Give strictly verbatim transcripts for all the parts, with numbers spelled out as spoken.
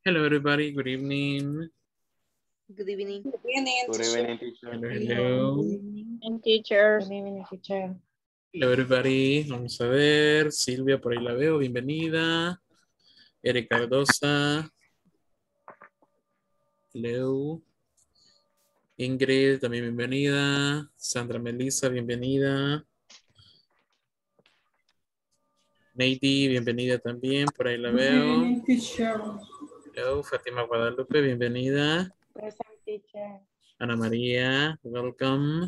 Hello, everybody. Good evening. Good evening. Good evening, Good teacher. evening, teacher. Hello, hello. Good evening. And teachers. Good evening, teacher. Hello, everybody. Vamos a ver. Silvia, por ahí la veo. Bienvenida. Eric Cardosa. Hello. Ingrid, también bienvenida. Sandra Melissa, bienvenida. Neidy, bienvenida también. Por ahí la veo. Hello, Fátima Guadalupe, bienvenida. Present, teacher. Ana María, welcome.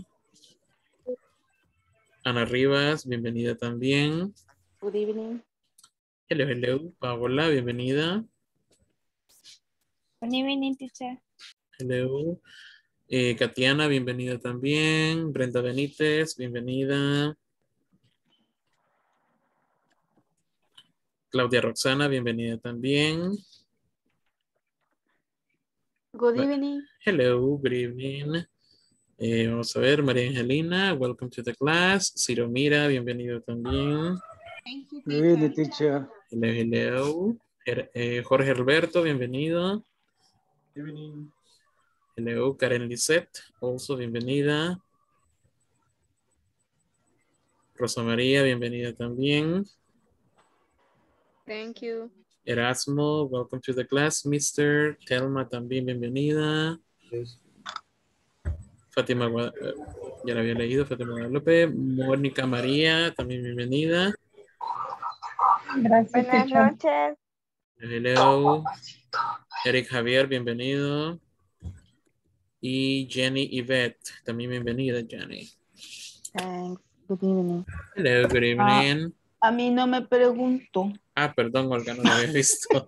Ana Rivas, bienvenida también. Good evening. Hello, hello. Paola, bienvenida. Good evening, teacher. Hello. Eh, Katiana, bienvenida también. Brenda Benítez, bienvenida. Claudia Roxana, bienvenida también. Good Ma- evening. Hello, good evening. Eh, vamos a ver, María Angelina, welcome to the class. Ciro Mira, bienvenido también. Thank you, Good evening, teacher. Hello, hello. Her- eh, Jorge Alberto, bienvenido. Good evening. Hello, Karen Lisette, also bienvenida. Rosa María, bienvenida también. Thank you. Erasmo, welcome to the class. Mister Telma, también bienvenida. Fátima, Gua- eh, ya la había leído, Fátima Guadalupe. Mónica María, también bienvenida. Gracias, Buenas teacher. noches. Hello. Eric Javier, bienvenido. Y Jenny Yvette, también bienvenida, Jenny. Thanks. Good evening. Hello, good Ah, evening. a mí no me preguntó. Ah, perdón, Olga, no la había visto.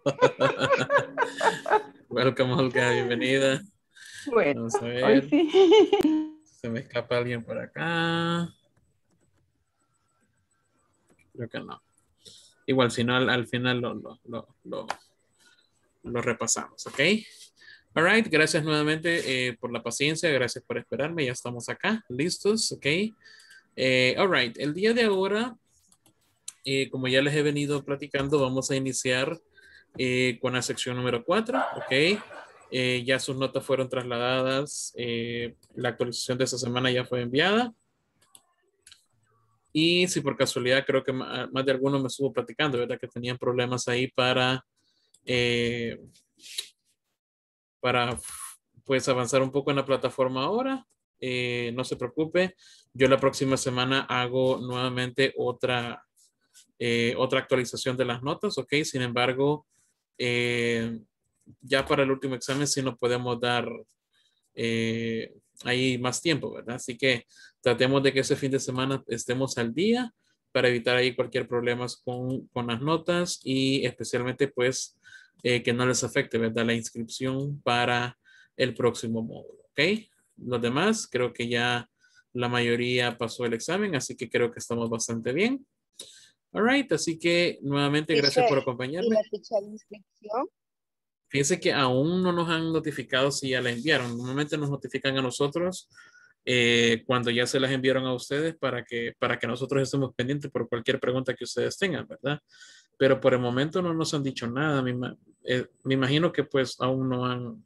Welcome, Olga, bienvenida. Bueno, Vamos a hoy ver. sí. Se me escapa alguien por acá. Creo que no. Igual, si no, al, al final lo, lo, lo, lo, lo repasamos, ¿ok? All right, gracias nuevamente eh, por la paciencia, gracias por esperarme, ya estamos acá, listos, ¿ok? Eh, all right, el día de ahora, eh, como ya les he venido platicando, vamos a iniciar eh, con la sección número cuatro, ¿ok? Eh, ya sus notas fueron trasladadas, eh, la actualización de esta semana ya fue enviada. Y si por casualidad creo que ma- más de algunos me estuvo platicando, ¿verdad? Que tenían problemas ahí para, eh, para pues avanzar un poco en la plataforma ahora. Eh, no se preocupe, yo la próxima semana hago nuevamente otra, eh, otra actualización de las notas, ¿ok? Sin embargo, eh, ya para el último examen sí nos podemos dar eh, ahí más tiempo, ¿verdad? Así que tratemos de que ese fin de semana estemos al día para evitar ahí cualquier problema con, con las notas y especialmente pues eh, que no les afecte, ¿verdad? La inscripción para el próximo módulo, ¿ok? Los demás creo que ya la mayoría pasó el examen, así que creo que estamos bastante bien. All right, así que nuevamente gracias Teacher, por ¿y acompañarme. la fecha de inscripción? Fíjense que aún no nos han notificado si ya la enviaron. Normalmente nos notifican a nosotros eh, cuando ya se las enviaron a ustedes para que, para que nosotros estemos pendientes por cualquier pregunta que ustedes tengan, ¿verdad? Pero por el momento no nos han dicho nada. Me, ima- eh, me imagino que pues aún no han,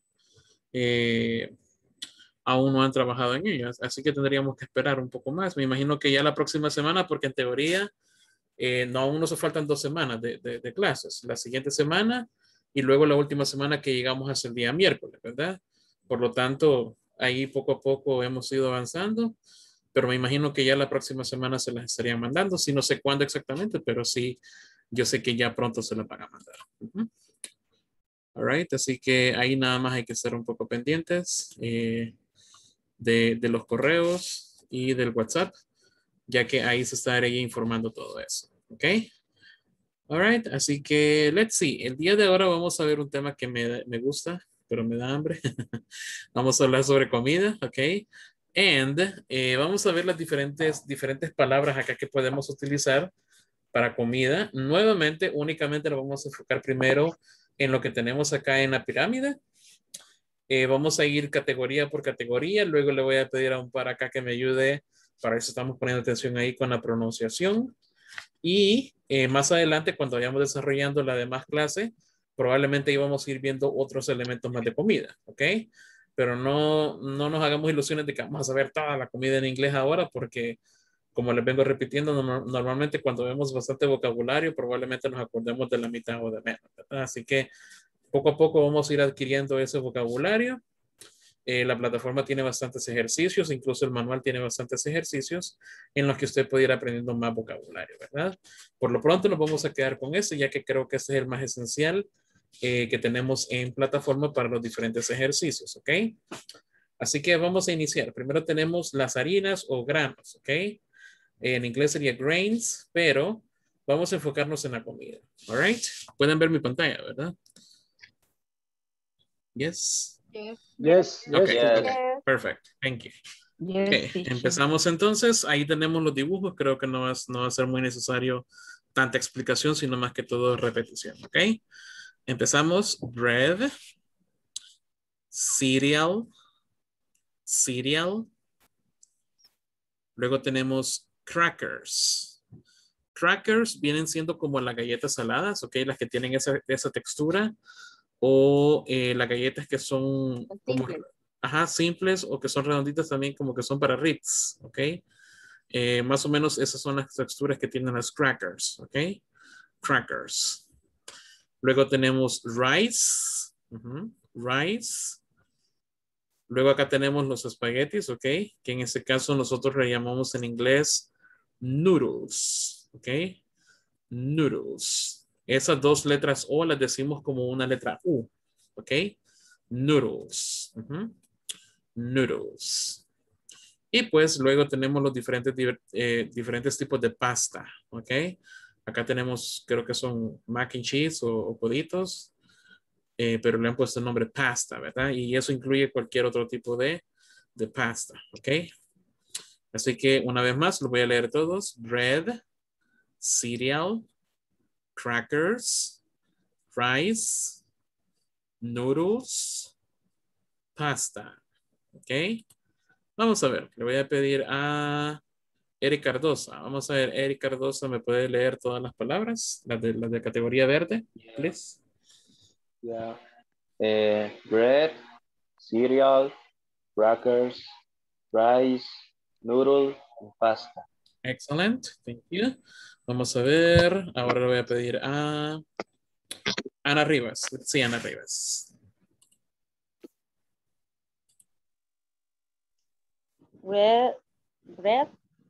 eh, aún no han trabajado en ello. Así que tendríamos que esperar un poco más. Me imagino que ya la próxima semana, porque en teoría eh, no, aún nos faltan dos semanas de, de, de clases. La siguiente semana y luego la última semana que llegamos hasta el día miércoles, ¿verdad? Por lo tanto, ahí poco a poco hemos ido avanzando, pero me imagino que ya la próxima semana se las estarían mandando, si no sé cuándo exactamente, pero sí, yo sé que ya pronto se las van a mandar. Uh-huh. All right, así que ahí nada más hay que estar un poco pendientes eh, de, de los correos y del WhatsApp, ya que ahí se estaría informando todo eso. ¿Ok? All right, así que let's see. El día de ahora vamos a ver un tema que me, me gusta, pero me da hambre. Vamos a hablar sobre comida, ¿ok? And eh, vamos a ver las diferentes, diferentes palabras acá que podemos utilizar para comida. Nuevamente, únicamente nos vamos a enfocar primero en lo que tenemos acá en la pirámide. Eh, vamos a ir categoría por categoría. Luego le voy a pedir a un par acá que me ayude. Para eso estamos poniendo atención ahí con la pronunciación. Y eh, más adelante, cuando vayamos desarrollando la demás clase, probablemente íbamos a ir viendo otros elementos más de comida, ¿ok? Pero no, no nos hagamos ilusiones de que vamos a saber toda la comida en inglés ahora porque, como les vengo repitiendo, no, normalmente cuando vemos bastante vocabulario, probablemente nos acordemos de la mitad o de menos, ¿verdad? Así que poco a poco vamos a ir adquiriendo ese vocabulario. Eh, la plataforma tiene bastantes ejercicios, incluso el manual tiene bastantes ejercicios en los que usted puede ir aprendiendo más vocabulario, ¿verdad? Por lo pronto nos vamos a quedar con ese, ya que creo que este es el más esencial eh, que tenemos en plataforma para los diferentes ejercicios, ¿ok? Así que vamos a iniciar. Primero tenemos las harinas o granos, ¿ok? En inglés sería grains, pero vamos a enfocarnos en la comida, all right? Pueden ver mi pantalla, ¿verdad? Yes. Yes. Yes, yes, Okay. teacher. Yes. Perfect. Thank you. Yes, Okay, teacher. empezamos entonces. Ahí tenemos los dibujos. Creo que no, es, no va a ser muy necesario tanta explicación, sino más que todo repetición. Ok. Empezamos. Bread. Cereal. Cereal. Luego tenemos crackers. Crackers vienen siendo como las galletas saladas, ok, las que tienen esa, esa textura. O eh, las galletas que son como, Simples. ajá, simples o que son redonditas también como que son para Ritz, ¿ok? Eh, más o menos esas son las texturas que tienen las crackers, ¿ok? Crackers. Luego tenemos rice, uh-huh, rice. Luego acá tenemos los espaguetis, ¿ok? Que en este caso nosotros le llamamos en inglés noodles, ¿ok? Noodles. Esas dos letras O las decimos como una letra U, ¿ok? Noodles. Uh-huh. Noodles. Y pues luego tenemos los diferentes, eh, diferentes tipos de pasta, ¿ok? Acá tenemos, creo que son mac and cheese o, o coditos, eh, pero le han puesto el nombre pasta, ¿verdad? Y eso incluye cualquier otro tipo de, de pasta, ¿ok? Así que una vez más, lo voy a leer todos. Bread, cereal, crackers, rice, noodles, pasta. ¿Ok? Vamos a ver, le voy a pedir a Eric Cardosa. Vamos a ver, Eric Cardosa, ¿me puede leer todas las palabras? Las de, las de categoría verde, please. Yeah. Uh, bread, cereal, crackers, rice, noodle, and pasta. Excellent, thank you. Vamos a ver, ahora le voy a pedir a Ana Rivas. Sí, Ana Rivas. Bread, bread,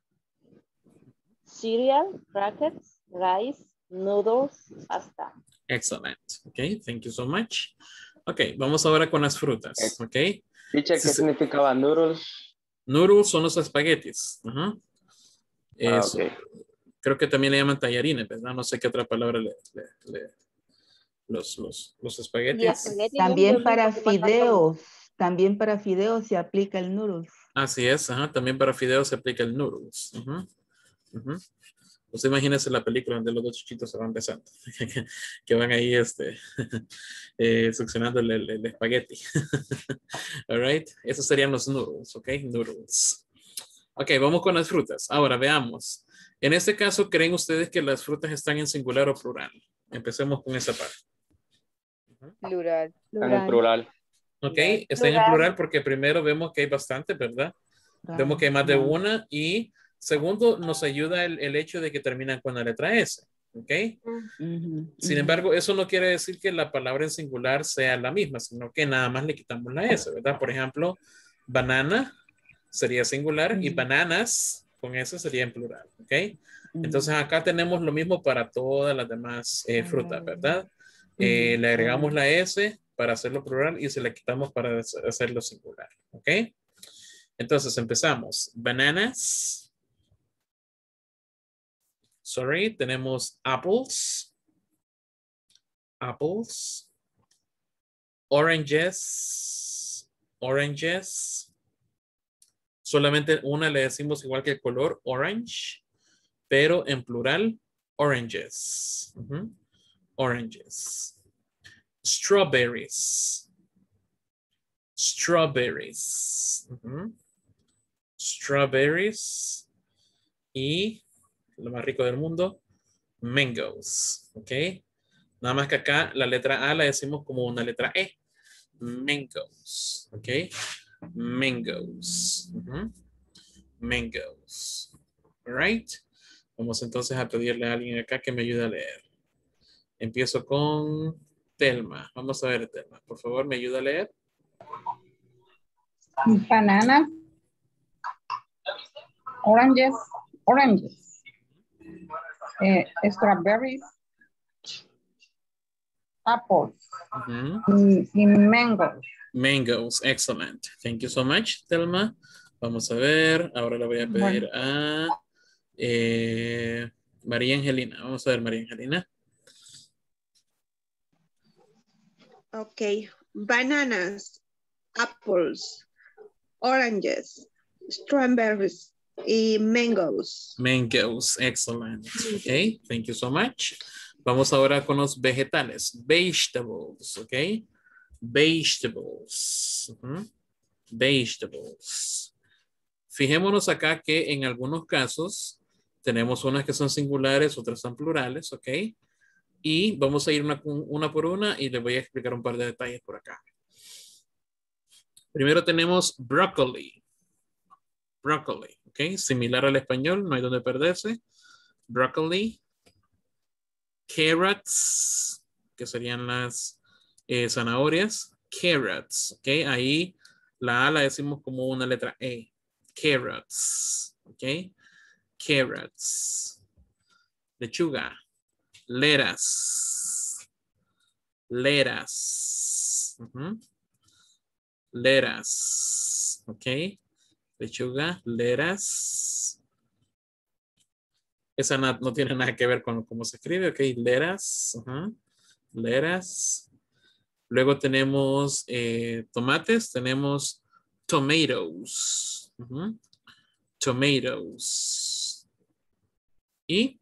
cereal, crackers, rice, noodles, pasta. Excellent. Ok, thank you so much. Ok, vamos ahora con las frutas. Ok. Teacher, Sí, ¿qué sí. significaba noodles? Noodles son los espaguetis. Ajá. Ah, Es- ok. Creo que también le llaman tallarines, ¿verdad? No sé qué otra palabra le, le- le- los, los, los Y espaguetis. espagueti es También lo para mismo que pasa con- fideos, también para fideos se aplica el noodles. Así es, ajá. También para fideos se aplica el noodles. Ujú, ujú. Usted imagínese la película donde los dos chichitos se van besando, que van ahí este, eh, succionando el, el, el espagueti. All right. Esos serían los noodles, ok? Noodles. Ok, vamos con las frutas. Ahora veamos. En este caso, ¿creen ustedes que las frutas están en singular o plural? Empecemos con esa parte. Plural. En el plural. Ok, Plural. están en Plural. plural porque primero vemos que hay bastante, ¿verdad? Vemos que hay más de Ajá. una y segundo nos ayuda el, el hecho de que terminan con la letra S, ¿ok? Ujú, Sin ujú. embargo, eso no quiere decir que la palabra en singular sea la misma, sino que nada más le quitamos la S, ¿verdad? Por ejemplo, banana sería singular y Ujú. bananas con S sería en plural, ¿ok? Ujú. Entonces acá tenemos lo mismo para todas las demás eh, frutas, ¿verdad? Eh, Ujú. le agregamos la S para hacerlo plural y se la quitamos para hacerlo singular, ¿ok? Entonces empezamos. Bananas. Sorry, tenemos apples. Apples. Oranges. Oranges. Solamente una le decimos igual que el color, orange, pero en plural, oranges. Uh-huh. Oranges. Strawberries. Strawberries. Uh-huh. Strawberries. Y lo más rico del mundo, mangoes. ¿Ok? Nada más que acá la letra A la decimos como una letra E. Mangoes. ¿Ok? Mangoes. Uh-huh. Mangoes. All right. Vamos entonces a pedirle a alguien acá que me ayude a leer. Empiezo con Telma. Vamos a ver, Telma. Por favor, ¿me ayuda a leer? Banana. Oranges. Oranges. Eh, strawberries. Apples. Uh-huh. y, y mangoes. Mangoes. Excellent. Thank you so much, Telma. Vamos a ver. Ahora le voy a pedir Bueno. a eh, María Angelina. Vamos a ver, María Angelina. Okay. Bananas, apples, oranges, strawberries y mangoes. Mangoes. Excellent. Ok. Thank you so much. Vamos ahora con los vegetales. Vegetables. Ok. Vegetables. Uh-huh. Vegetables. Fijémonos acá que en algunos casos tenemos unas que son singulares, otras son plurales, ¿ok? Y vamos a ir una, una por una y les voy a explicar un par de detalles por acá. Primero tenemos broccoli. Broccoli, ¿ok? Similar al español, no hay donde perderse. Broccoli. Carrots, que serían las eh, zanahorias. Carrots, ¿ok? Ahí la A la decimos como una letra E. Carrots, ¿ok? Carrots. Lechuga. Lettuce. Lettuce. Uh-huh. Lettuce, ¿ok? Lechuga, lettuce. Esa no, no tiene nada que ver con cómo se escribe, ¿ok? Lettuce. Uh-huh. Lettuce. Luego tenemos eh, tomates, tenemos tomatoes. Uh-huh. Tomatoes. Y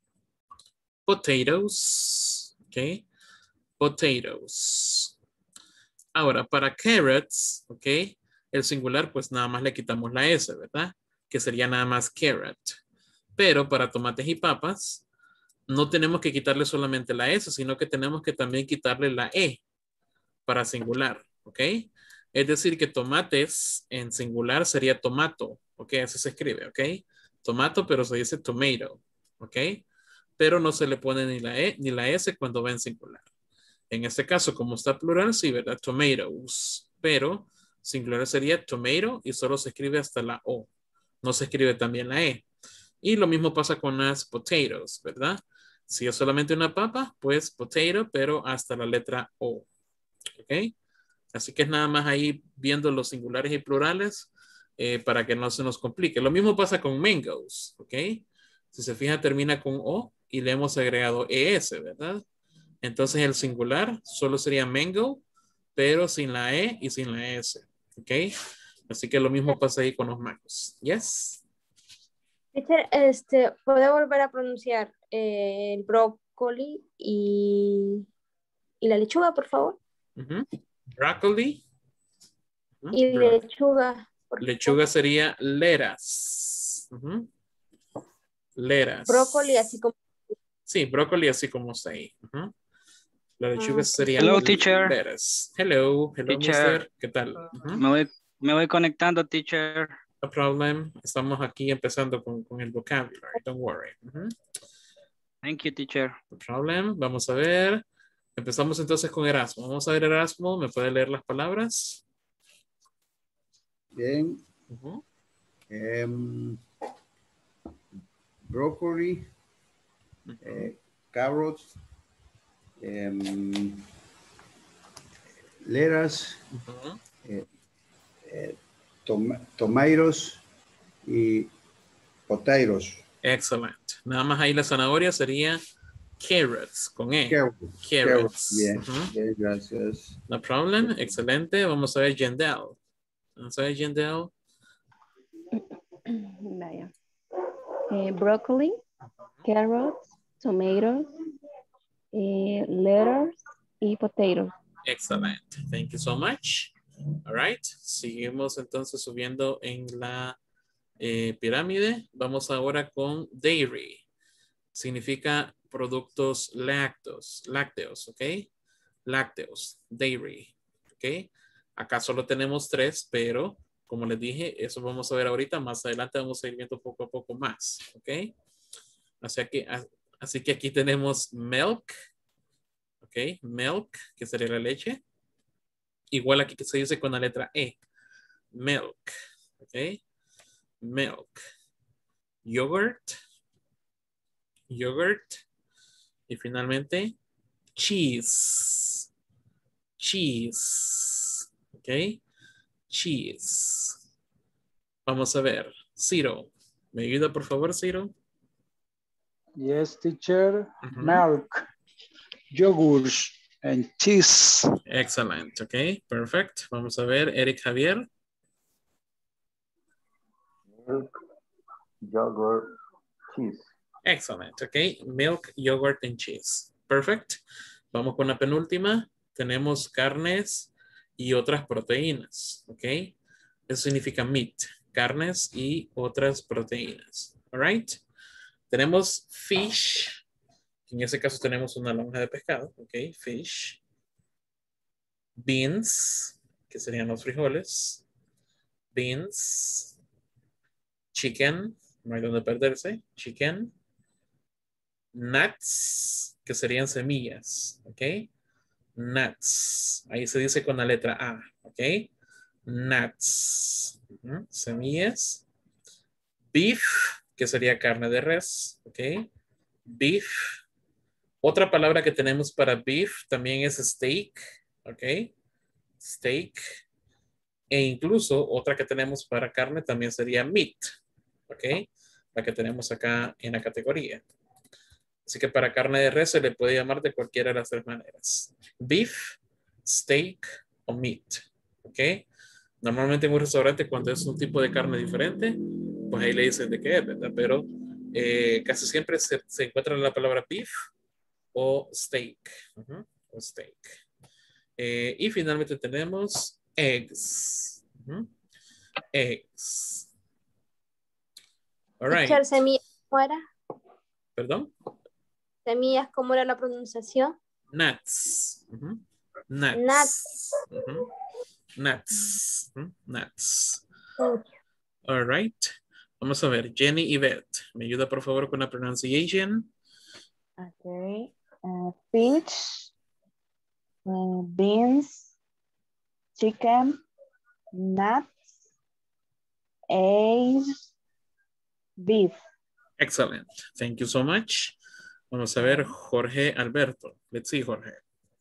potatoes. Ok. Potatoes. Ahora, para carrots, ok, el singular, pues nada más le quitamos la S, ¿verdad? Que sería nada más carrot. Pero para tomates y papas, no tenemos que quitarle solamente la S, sino que tenemos que también quitarle la E para singular, ¿ok? Es decir, que tomates en singular sería tomato, ¿ok? Así se escribe, ¿ok? Tomato, pero se dice tomato, ¿ok? Pero no se le pone ni la E ni la S cuando va en singular. En este caso, como está plural, sí, ¿verdad? Tomatoes, pero singular sería tomato y solo se escribe hasta la O. No se escribe también la E. Y lo mismo pasa con las potatoes, ¿verdad? Si es solamente una papa, pues potato, pero hasta la letra O. ¿Ok? Así que es nada más ahí viendo los singulares y plurales eh, para que no se nos complique. Lo mismo pasa con mangoes, ¿ok? Si se fija, termina con O y le hemos agregado E S, ¿verdad? Entonces el singular solo sería mango, pero sin la E y sin la S, ¿ok? Así que lo mismo pasa ahí con los mangos. Yes. Teacher, este, ¿puede volver a pronunciar eh, el brócoli y, y la lechuga, por favor? Uh-huh. Broccoli. Uh-huh. Y Bro lechuga. Por lechuga favor. sería lettuce. Uh-huh. Lettuce. Brócoli, así como. Sí, brócoli así como está ahí. Uh-huh. La lechuga Ah, sería Hello, teacher. lettuce. Hello, hello, Teacher. mister. ¿Qué tal? Uh-huh. Me voy, me voy conectando, teacher. No problem. Estamos aquí empezando con, con el vocabulary. Don't worry. Uh-huh. Thank you, teacher. No problem. Vamos a ver. Empezamos entonces con Erasmo. Vamos a ver, Erasmo. ¿Me puede leer las palabras? Bien. Uh-huh. Um, broccoli, uh-huh. eh, carrots, um, lettuce, uh-huh. eh, eh, tom tomatoes y potatoes. Excellent. Nada más ahí la zanahoria sería carrots con E. Carrots. Carrots. Carrots. Bien, uh-huh. bien, gracias. No problem. Excelente. Vamos a ver Yendel. Vamos a ver Yendel. Vaya. Eh, broccoli, carrots, tomatoes, eh, lettuce y potatoes. Excellent. Thank you so much. All right. Seguimos entonces subiendo en la eh, pirámide. Vamos ahora con dairy. Significa productos lácteos, lácteos, ¿ok? Lácteos, dairy, ¿ok? Acá solo tenemos tres, pero como les dije, eso vamos a ver ahorita. Más adelante vamos a ir viendo poco a poco más, ¿ok? Así que, así que aquí tenemos milk, ¿ok? Milk, que sería la leche. Igual aquí que se dice con la letra E. Milk, ¿ok? Milk. Yogurt. Yogurt. Y finalmente, cheese. Cheese, ¿ok? Cheese. Vamos a ver. Ciro. ¿Me ayuda por favor, Ciro? Yes, teacher. Uh-huh. Milk, yogurt, and cheese. Excellent. Ok, perfect. Vamos a ver, Eric Javier. Milk, yogurt, cheese. Excellent. Ok, milk, yogurt, and cheese. Perfect. Vamos con la penúltima. Tenemos carnes y otras proteínas. Ok, eso significa meat. Carnes y otras proteínas. All right. Tenemos fish. En ese caso tenemos una lonja de pescado. Ok, fish. Beans, que serían los frijoles. Beans. Chicken, no hay donde perderse. Chicken. Nuts, que serían semillas. Ok. Nuts. Ahí se dice con la letra A. Ok. Nuts. Uh-huh. Semillas. Beef, que sería carne de res. Ok. Beef. Otra palabra que tenemos para beef también es steak. Ok. Steak. E incluso otra que tenemos para carne también sería meat. Ok. La que tenemos acá en la categoría. Así que para carne de res se le puede llamar de cualquiera de las tres maneras. Beef, steak o meat. Ok. Normalmente en un restaurante cuando es un tipo de carne diferente, pues ahí le dicen de qué es, ¿verdad? Pero eh, casi siempre se, se encuentra la palabra beef o steak. Uh-huh. O steak. Eh, y finalmente tenemos eggs. Uh-huh. Eggs. All right. Teacher, semillas, ¿cómo era? ¿Perdón? Semillas, ¿cómo era la pronunciación? Nuts. Uh-huh. Nuts. Nuts. Uh-huh. Nuts. Uh-huh. Nuts. Okay. All right. Vamos a ver. Jenny y Beth. ¿Me ayuda por favor con la pronunciación? Okay. Uh, fish, uh, beans, chicken, nuts, eggs, beef. Excellent. Thank you so much. Vamos a ver Jorge Alberto. Let's see, Jorge.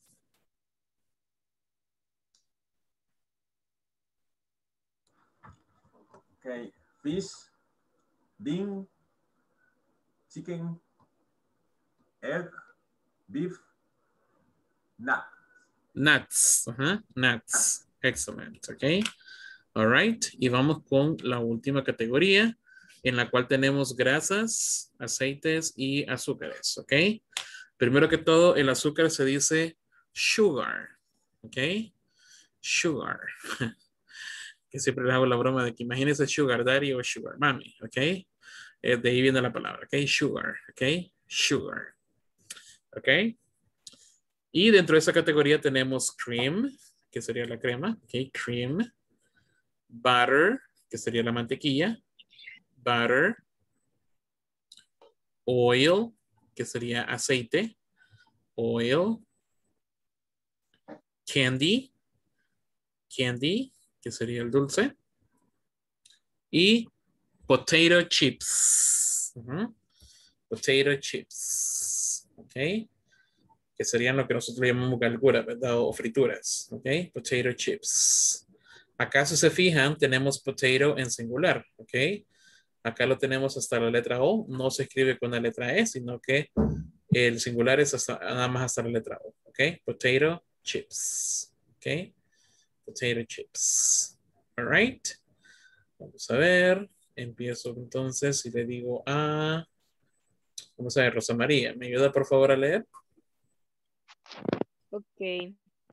Okay. Fish, bean, chicken, egg, beef, nut. Nuts. Uh-huh. Nuts. Excellent. Ok. All right. Y vamos con la última categoría en la cual tenemos grasas, aceites y azúcares. Ok. Primero que todo, el azúcar se dice sugar. Ok. Sugar. Que siempre les hago la broma de que imagínense sugar daddy o sugar mommy. Ok. Eh, de ahí viene la palabra. Ok. Sugar. Ok. Sugar. Ok. Y dentro de esa categoría tenemos cream, que sería la crema. Ok. Cream. Butter, que sería la mantequilla. Butter. Oil, que sería aceite. Oil. Candy. Candy, que sería el dulce. Y potato chips. Uh-huh. Potato chips. Ok. Que serían lo que nosotros llamamos galguras, ¿verdad? O frituras. Ok. Potato chips. Acá si se fijan, tenemos potato en singular. Ok. Acá lo tenemos hasta la letra O. No se escribe con la letra E, sino que el singular es hasta, nada más hasta la letra O. Ok. Potato chips. Ok. Potato chips. All right. Vamos a ver. Empiezo entonces y le digo a... Vamos a ver, Rosa María. ¿Me ayuda por favor a leer? Ok.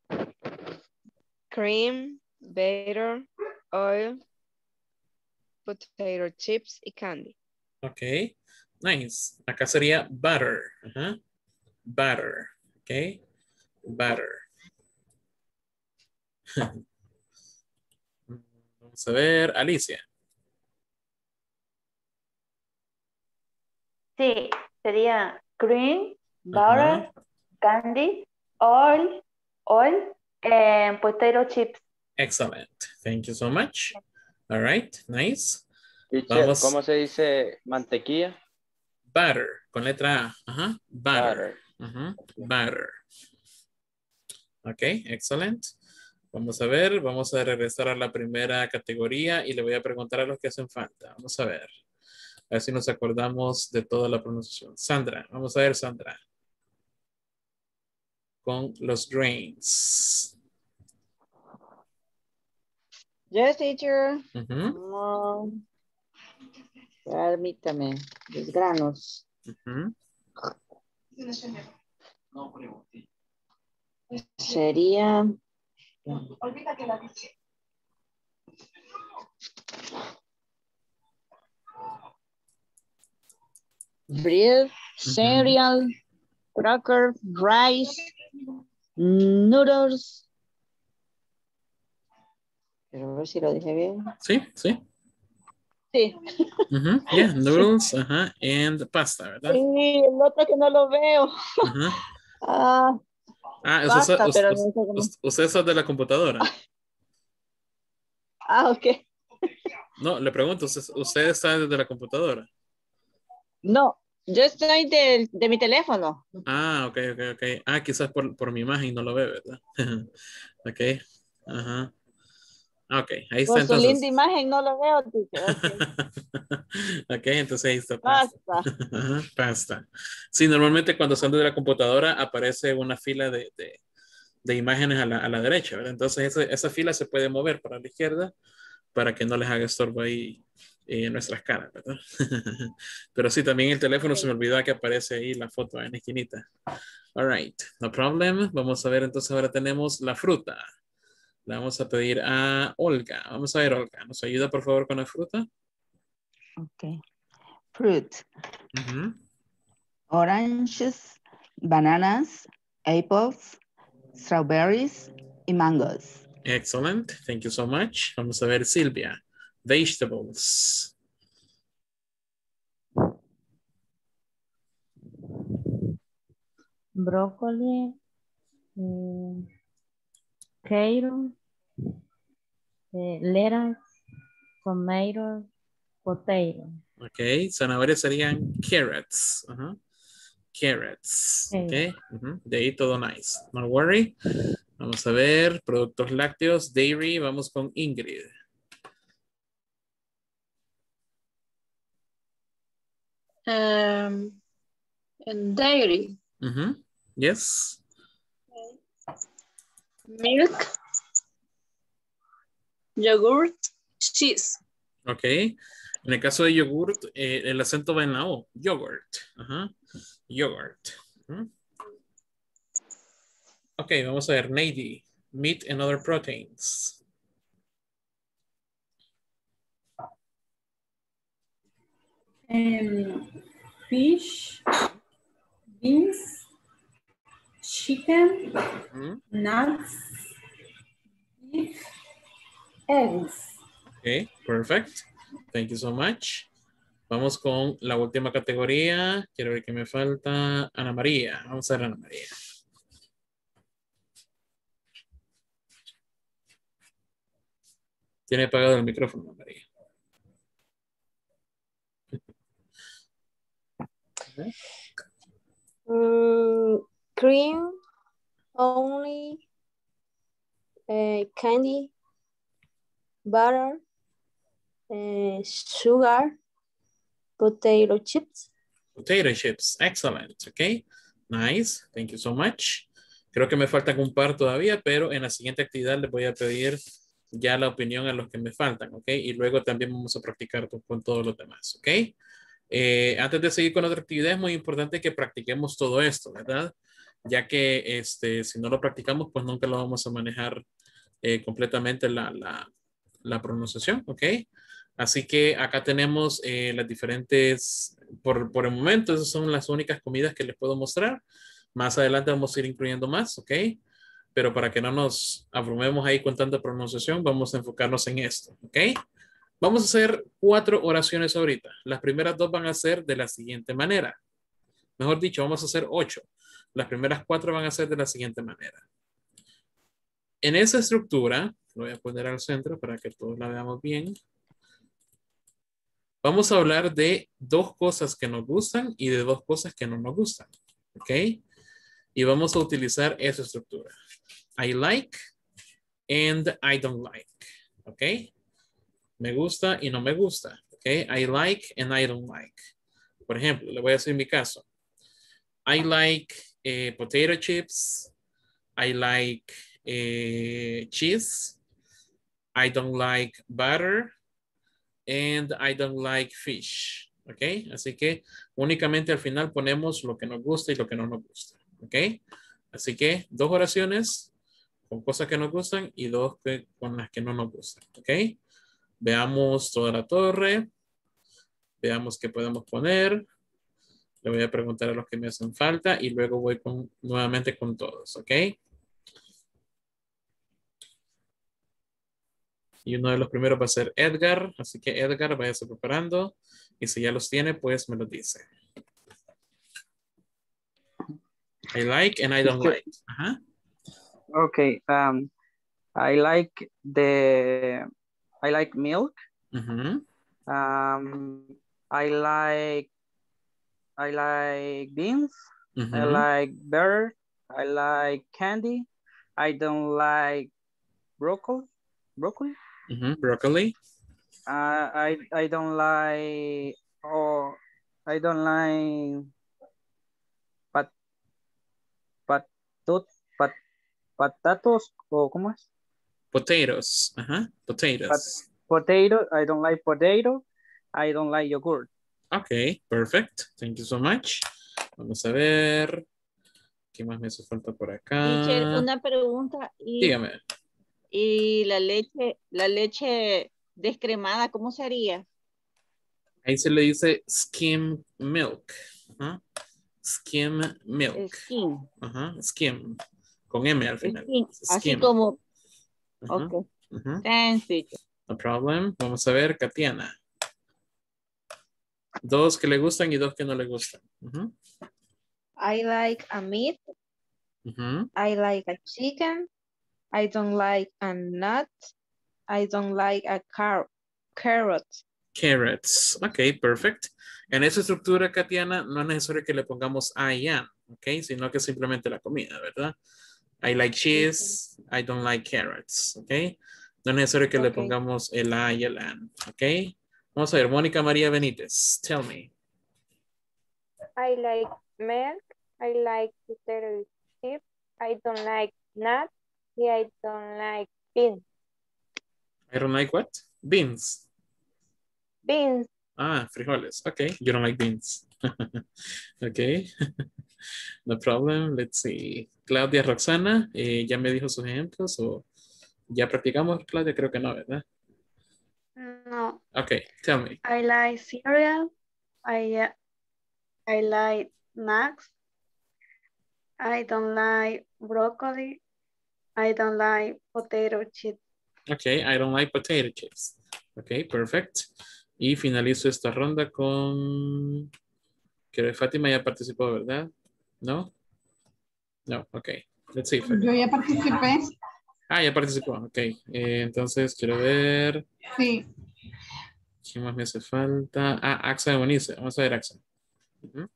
Cream, butter, oil, potato chips y candy. Ok. Nice. Acá sería butter. Ajá. Butter. Ok. Butter. Vamos a ver, Alicia. Sí, sería cream, Ajá. butter, candy, oil, oil, and potato chips. Excellent. Thank you so much. All right. Nice. Teacher, Vamos. ¿cómo se dice mantequilla? Butter. Con letra A. Ajá. Butter. Butter. Ajá. Butter. Ok. Excellent. Vamos a ver. Vamos a regresar a la primera categoría y le voy a preguntar a los que hacen falta. Vamos a ver. A ver si nos acordamos de toda la pronunciación. Sandra. Vamos a ver, Sandra. Con los grains. Yes, teacher. Uh-huh. Um, permítame, los granos. Uh-huh. Sería... bread, cereal, cracker, rice, noodles. Quiero ver si lo dije bien. Sí, sí. Sí. Uh-huh. Yeah, noodles, ajá, and pasta, ¿verdad? Sí, el otro que no lo veo. Uh-huh. Ah, Ah, usted, pasta, usted, pero usted, no sé cómo. usted es de la computadora. Ah, ok. No, le pregunto, ¿usted, usted está desde la computadora? No, yo estoy de, de mi teléfono. Ah, ok, ok, ok. Ah, quizás por, por mi imagen no lo ve, ¿verdad? Ok, ajá. Ok, ahí está Por su entonces. linda imagen no lo veo, teacher. Okay. Ok, entonces ahí está pasta. Pasta. Ajá, pasta. Sí, normalmente cuando son de la computadora aparece una fila de, de, de imágenes a la, a la derecha, ¿verdad? Entonces esa, esa fila se puede mover para la izquierda para que no les haga estorbo ahí en nuestras caras, ¿verdad? Pero sí, también el teléfono se me olvidó que aparece ahí la foto en la esquinita. All right, no problem. Vamos a ver, entonces ahora tenemos la fruta. Le vamos a pedir a Olga. Vamos a ver, Olga. ¿Nos ayuda, por favor, con la fruta? Ok. Fruit. Uh-huh. Oranges, bananas, apples, strawberries y mangoes. Excellent. Thank you so much. Vamos a ver, Silvia. Vegetables. Brócoli, eh, carrot, eh, lettuce, tomato, potato. Ok, zanahorias serían carrots. Uh-huh. Carrots. Okay. Ok, uh-huh. De ahí todo nice. No worry. Vamos a ver, productos lácteos, dairy. Vamos con Ingrid. Um, and dairy. Uh-huh. Yes. Milk, yogurt, cheese. Ok. En el caso de yogurt, eh, el acento va en la O. Yogurt. Uh-huh. Yogurt. Uh-huh. Ok, vamos a ver. Nady. Meat and other proteins. Um, fish, beans, chicken, Mm-hmm. nuts, beef, eggs. Ok, perfect. Thank you so much. Vamos con la última categoría. Quiero ver qué me falta. Ana María. Vamos a ver Ana María. Tiene apagado el micrófono, Ana María. Mm, cream, only, uh, candy, butter, uh, sugar, potato chips. Potato chips. Excellent. Ok. Nice. Thank you so much. Creo que me faltan un par todavía, pero en la siguiente actividad les voy a pedir ya la opinión a los que me faltan. Ok. Y luego también vamos a practicar con todos los demás. Ok. Eh, antes de seguir con otra actividad, es muy importante que practiquemos todo esto, ¿verdad? Ya que este, si no lo practicamos, pues nunca lo vamos a manejar eh, completamente la, la, la pronunciación, ¿ok? Así que acá tenemos eh, las diferentes por, por el momento, esas son las únicas comidas que les puedo mostrar. Más adelante vamos a ir incluyendo más, ¿ok? Pero para que no nos abrumemos ahí con tanta pronunciación, vamos a enfocarnos en esto, ¿ok? Vamos a hacer cuatro oraciones ahorita. Las primeras dos van a ser de la siguiente manera. Mejor dicho, vamos a hacer ocho. Las primeras cuatro van a ser de la siguiente manera. En esa estructura, lo voy a poner al centro para que todos la veamos bien. Vamos a hablar de dos cosas que nos gustan y de dos cosas que no nos gustan, ¿ok? Y vamos a utilizar esa estructura. I like and I don't like, ¿ok? Me gusta y no me gusta, ¿ok? I like and I don't like. Por ejemplo, le voy a decir mi caso. I like eh, potato chips. I like eh, cheese. I don't like butter. And I don't like fish. ¿Ok? Así que únicamente al final ponemos lo que nos gusta y lo que no nos gusta. ¿Ok? Así que dos oraciones con cosas que nos gustan y dos que, con las que no nos gustan. ¿Ok? Veamos toda la torre. Veamos qué podemos poner. Le voy a preguntar a los que me hacen falta y luego voy con, nuevamente con todos. ¿Ok? Y uno de los primeros va a ser Edgar. Así que Edgar, váyase preparando. Y si ya los tiene, pues me los dice. I like and I don't Okay. like. Uh-huh. Okay. Um, I like the, I like milk. Mm-hmm. Um, I like, I like beans. Mm-hmm. I like butter. I like candy. I don't like broccoli. Broccoli. Mm-hmm. Broccoli. Uh, I I don't like or I don't like pat pat pat patatos o ¿cómo es? Potatoes. Uh-huh. Potatoes. Pat, potato. I don't like potato. I don't like yogurt. Okay, perfect. Thank you so much. Vamos a ver. ¿Qué más me hace falta por acá? Teacher, una pregunta. Y, Dígame. y la leche, la leche descremada, ¿cómo sería? Ahí se le dice skim milk. Uh-huh. Skim milk. Skim. Uh-huh. Skim. Con M al final. Skim. Así Skim. como. Uh-huh. Ok. Uh-huh. Thanks, teacher. No problem. Vamos a ver, Katiana. Dos que le gustan y dos que no le gustan. Uh-huh. I like a meat. Uh-huh. I like a chicken. I don't like a nut. I don't like a car carrot. Carrots. Ok, perfect. En esa estructura, Katiana, no es necesario que le pongamos I am, ok, sino que simplemente la comida, ¿verdad? I like cheese. I don't like carrots, ok. No es necesario que okay. le pongamos el I y el an, ok. Vamos a ver, Mónica María Benítez, tell me. I like milk. I like potato chips. I don't like nuts. I don't like beans. I don't like what? Beans. Beans. Ah, frijoles. Okay, you don't like beans. Okay, no problem. Let's see. Claudia Roxana, eh, ¿ya me dijo sus ejemplos o ya practicamos, Claudia? Creo que no, ¿verdad? No. Okay, tell me. I like cereal. I, uh, I like nuts. I don't like broccoli. I don't like potato chips. Okay, I don't like potato chips. Okay, perfect. Y finalizo esta ronda con... Creo que Fátima ya participó, ¿verdad? ¿No? No, ok. Let's see. Yo ya participé. Ah, ya participó, ok. Eh, entonces, quiero ver... Sí. ¿Quién más me hace falta? Ah, Axa de Bonice. Vamos a ver, Axa. Uh-huh.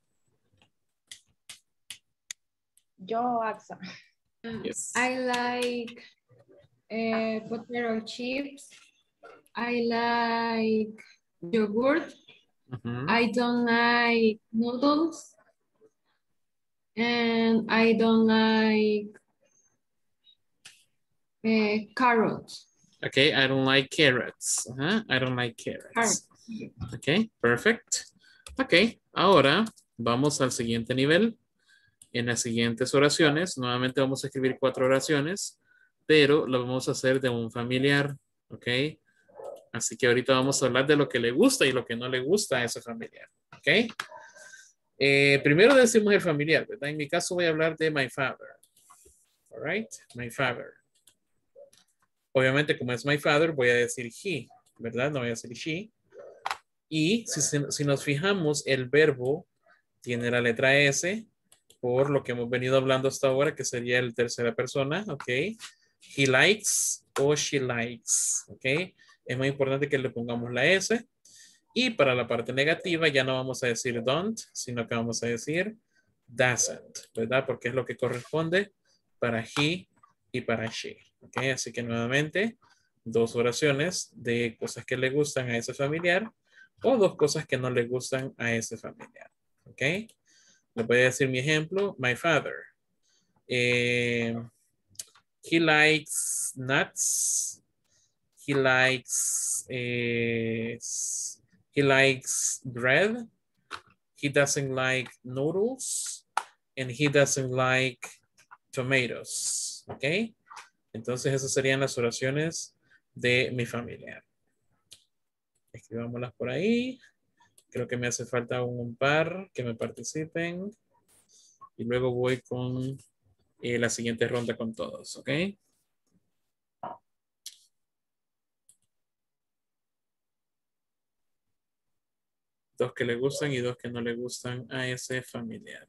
Yo, Axa. Yes. I like uh, potato chips. I like yogurt. Uh-huh. I don't like noodles. And I don't like uh, carrots. Okay, I don't like carrots. Uh-huh. I don't like carrots. Carrots. Okay, perfect. Ok, ahora vamos al siguiente nivel. En las siguientes oraciones, nuevamente vamos a escribir cuatro oraciones, pero lo vamos a hacer de un familiar. Ok, así que ahorita vamos a hablar de lo que le gusta y lo que no le gusta a ese familiar. ¿Ok? Eh, primero decimos el familiar, ¿verdad? En mi caso voy a hablar de my father. All right, my father. Obviamente, como es my father, voy a decir he, ¿verdad? No voy a decir she. Y si, si nos fijamos, el verbo tiene la letra S, por lo que hemos venido hablando hasta ahora, que sería el tercera persona, ¿ok? He likes o she likes, ¿ok? Es muy importante que le pongamos la S. Y para la parte negativa ya no vamos a decir don't, sino que vamos a decir doesn't, ¿verdad? Porque es lo que corresponde para he y para she, ¿ok? Así que nuevamente, dos oraciones de cosas que le gustan a ese familiar o dos cosas que no le gustan a ese familiar, ¿ok? Le voy a decir mi ejemplo, my father. Eh, he likes nuts. He likes, eh, he likes bread. He doesn't like noodles. And he doesn't like tomatoes. ¿Ok? Entonces esas serían las oraciones de mi familiar. Escribámoslas por ahí. Creo que me hace falta un par que me participen. Y luego voy con eh, la siguiente ronda con todos, ¿ok? Dos que le gustan y dos que no le gustan a ese familiar.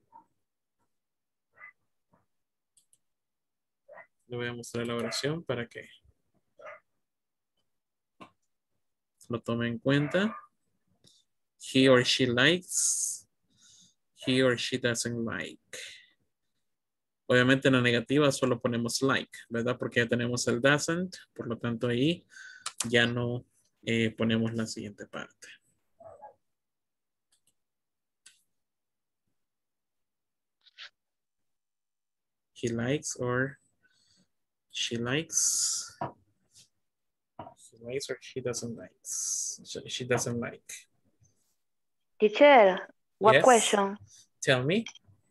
Le voy a mostrar la oración para que lo tome en cuenta. He or she likes. He or she doesn't like. Obviamente en la negativa solo ponemos like, ¿verdad? Porque ya tenemos el doesn't. Por lo tanto ahí ya no eh, ponemos la siguiente parte. He likes or she likes. She likes or she doesn't like. She doesn't like. Teacher, what Yes. question? Tell me.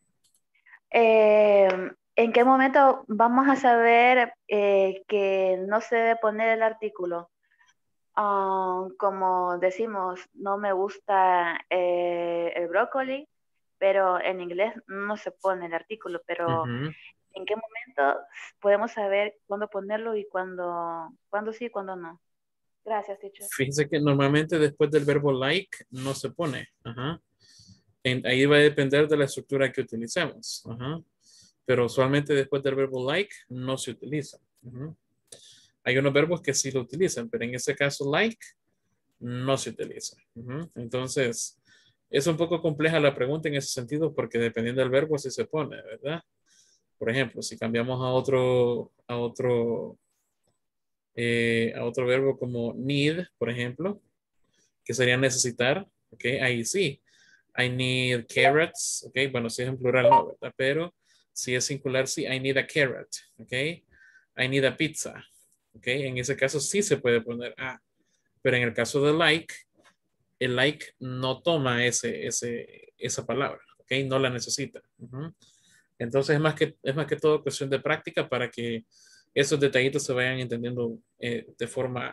Eh, ¿En qué momento vamos a saber eh, que no se debe poner el artículo? Ah, como decimos, no me gusta eh, el brócoli, pero en inglés no se pone el artículo, pero Uh-huh. ¿en qué momento podemos saber cuándo ponerlo y cuándo, cuándo sí y cuándo no? Gracias, teacher. Fíjense que normalmente después del verbo like no se pone. Ajá. En, ahí va a depender de la estructura que utilicemos. Ajá. Pero usualmente después del verbo like no se utiliza. Ajá. Hay unos verbos que sí lo utilizan, pero en ese caso like no se utiliza. Ajá. Entonces, es un poco compleja la pregunta en ese sentido porque dependiendo del verbo sí se pone, ¿verdad? Por ejemplo, si cambiamos a otro, a otro, eh, a otro verbo como need, por ejemplo, que sería necesitar, ¿ok? Ahí sí. I need carrots, ¿ok? Bueno, si es en plural no, ¿verdad? Pero si es singular, sí, I need a carrot, ¿ok? I need a pizza, ¿ok? En ese caso sí se puede poner a, pero en el caso de like, el like no toma ese, ese, esa palabra, ¿ok? No la necesita. Uh-huh. Entonces es más, que, es más que todo cuestión de práctica para que esos detallitos se vayan entendiendo eh, de forma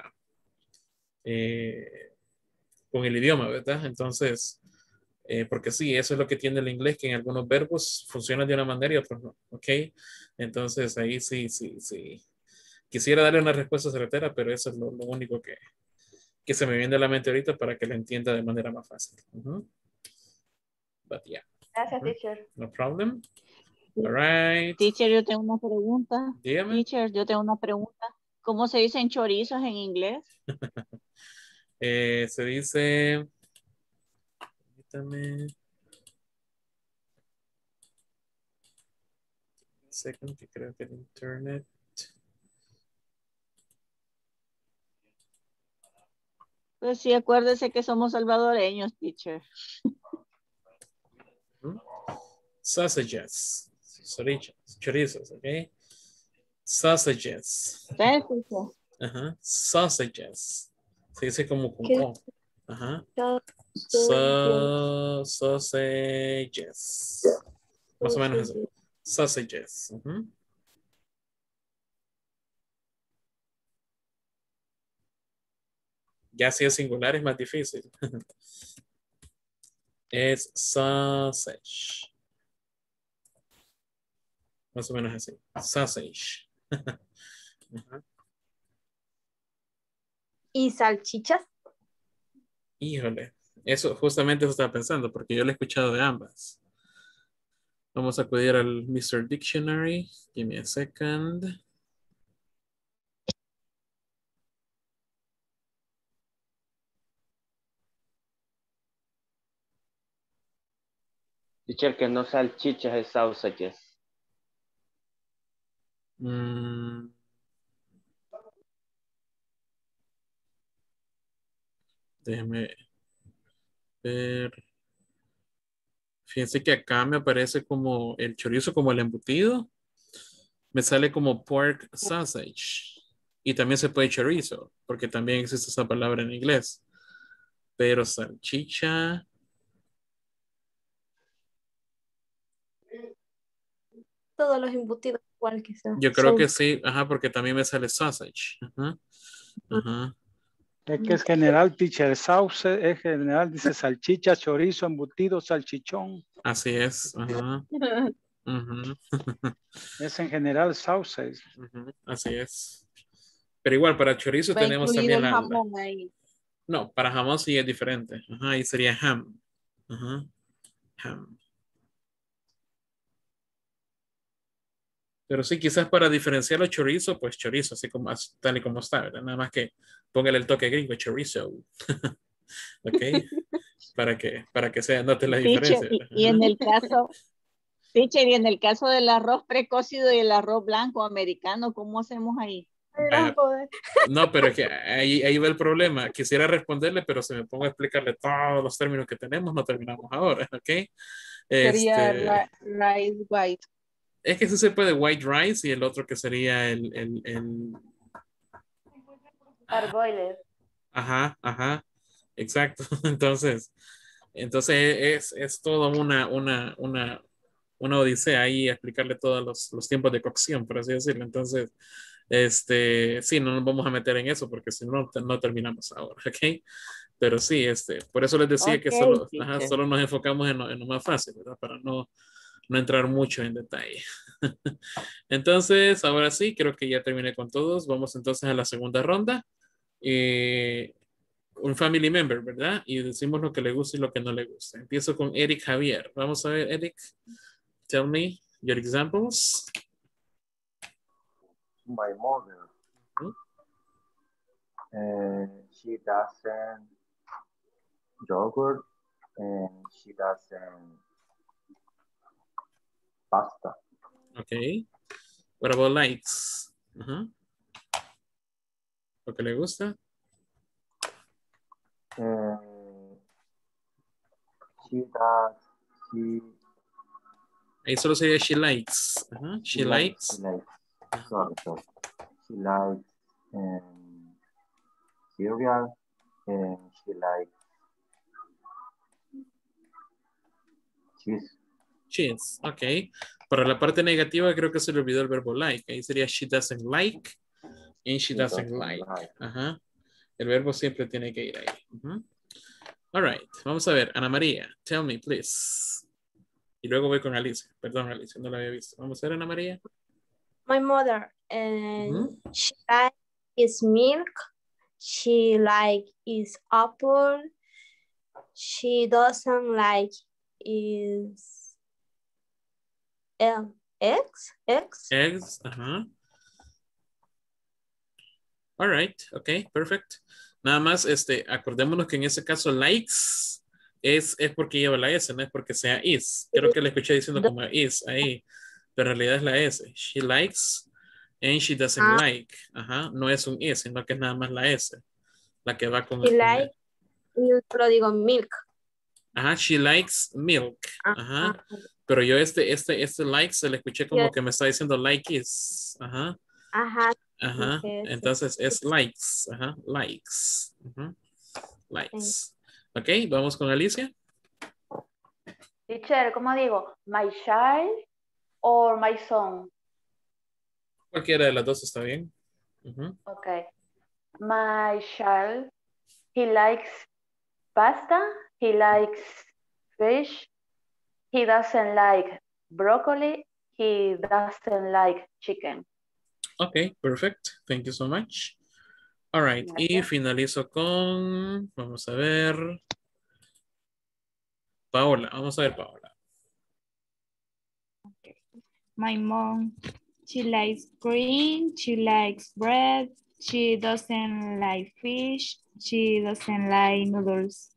eh, con el idioma, ¿verdad? Entonces, eh, porque sí, eso es lo que tiene el inglés, que en algunos verbos funcionan de una manera y otros no, ¿ok? Entonces ahí sí, sí, sí. Quisiera darle una respuesta certera, pero eso es lo, lo único que, que se me viene a la mente ahorita para que la entienda de manera más fácil. Uh-huh. But yeah. Gracias, Uh-huh. teacher. No problem. All right. Teacher, yo tengo una pregunta. Dígame. Teacher, yo tengo una pregunta. ¿Cómo se dicen chorizos en inglés? eh, se dice... Permítame... Second, que creo que el internet... Pues sí, acuérdese que somos salvadoreños, teacher. ¿Mm? Sausages. Chorizos, chorizos, ¿ok? Sausages. Perfecto. Ajá. Sausages. Se dice como con ¿Qué? O. Ajá. So, sausages. Más o menos eso. Sausages. Uh-huh. Ya si es singular es más difícil. Es sausage. Más o menos así. Sausage. Ajá. ¿Y salchichas? Híjole. Eso, justamente eso estaba pensando, porque yo lo he escuchado de ambas. Vamos a acudir al mister Dictionary. Give me a second. Teacher, que no salchichas es sausages. Mm. Déjeme ver. Fíjense que acá me aparece como el chorizo, como el embutido. Me sale como pork sausage. Y también se puede chorizo, porque también existe esa palabra en inglés. Pero salchicha. Todos los embutidos igual que son. Yo creo son- que sí, ajá, porque también me sale sausage. Ajá, ajá. Es que es general, teacher. Sauce es general, dice salchicha, chorizo, embutido, salchichón. Así es. Ajá. Ujú. Es en general sauces. Ujú, así es. Pero igual, para chorizo Va tenemos incluido también el la, la- jamón ahí. No, para jamón sí es diferente. Ajá, ahí sería ham. Ajá. Ham. Pero sí, quizás para diferenciar el chorizo, pues chorizo, así como así, tal y como está, ¿verdad? Nada más que póngale el toque gringo, chorizo. ¿Ok? Para que, para que se note la Teacher, diferencia, y, ¿verdad? y en Ajá. el caso, teacher, y en el caso del arroz precocido y el arroz blanco americano, ¿cómo hacemos ahí? Vaya, no, pero es que ahí, ahí va el problema. Quisiera responderle, pero si me pongo a explicarle todos los términos que tenemos, no terminamos ahora, ¿ok? Sería Este, ri- rice white. es que sí se puede white rice y el otro que sería el, el, el- Parboiler. ajá, ajá, exacto. Entonces, entonces es, es toda una, una, una, una odisea ahí explicarle todos los, los tiempos de cocción, por así decirlo. Entonces, este, sí, no nos vamos a meter en eso porque si no, no terminamos ahora, ¿ok? Pero sí, este, por eso les decía que Ok, solo, ajá, teacher. solo nos enfocamos en lo, en lo más fácil, ¿verdad? Para no, no entrar mucho en detalle. Entonces, ahora sí, creo que ya terminé con todos. Vamos entonces a la segunda ronda. Eh, un family member, ¿verdad? Y decimos lo que le gusta y lo que no le gusta. Empiezo con Eric Javier. Vamos a ver, Eric. Tell me your examples. My mother, Mhm. and she doesn't yogurt, and she doesn't pasta. Okay. What about likes? Ajá. Lo que le gusta. And she does, she, Ahí solo sería she likes. Ajá. She, she likes, likes. she likes, sorry, sorry. She likes um, cereal, and she likes cheese. Cheese. Ok. Para la parte negativa creo que se le olvidó el verbo like. Ahí sería she doesn't like and she She doesn't doesn't like. like. Ajá. El verbo siempre tiene que ir ahí. Ujú. All right. Vamos a ver. Ana María, tell me, please. Y luego voy con Alicia. Perdón, Alicia, no la había visto. Vamos a ver, Ana María. My mother, and Ujú. she like is milk. She like is apple. She doesn't like is um, eggs. Eggs. Eggs. Ajá. All right. Ok, perfect. Nada más, este, acordémonos que en ese caso likes es, es porque lleva la S, no es porque sea is. Creo que le escuché diciendo como is ahí, pero en realidad es la S. She likes and she doesn't Ah. like. Ajá, no es un is, sino que es nada más la S, la que va con She el. like, yo lo digo milk. Ajá, she likes milk. Ajá. Ah. Pero yo este, este, este like se le escuché como Yeah. que me está diciendo like is. Ajá. Ajá. Ajá. Okay, sí. Entonces es likes. Ajá. Likes. Ujú. Likes. Ok, vamos con Alicia. Teacher, ¿cómo digo? My child or my son. Cualquiera de las dos está bien. Ujú. Okay. My child, he likes pasta, he likes fish. He doesn't like broccoli. He doesn't like chicken. Ok, perfect. Thank you so much. All right. Y finalizo con, vamos a ver. Paola, vamos a ver Paola. My mom, she likes green, she likes bread, she doesn't like fish, she doesn't like noodles.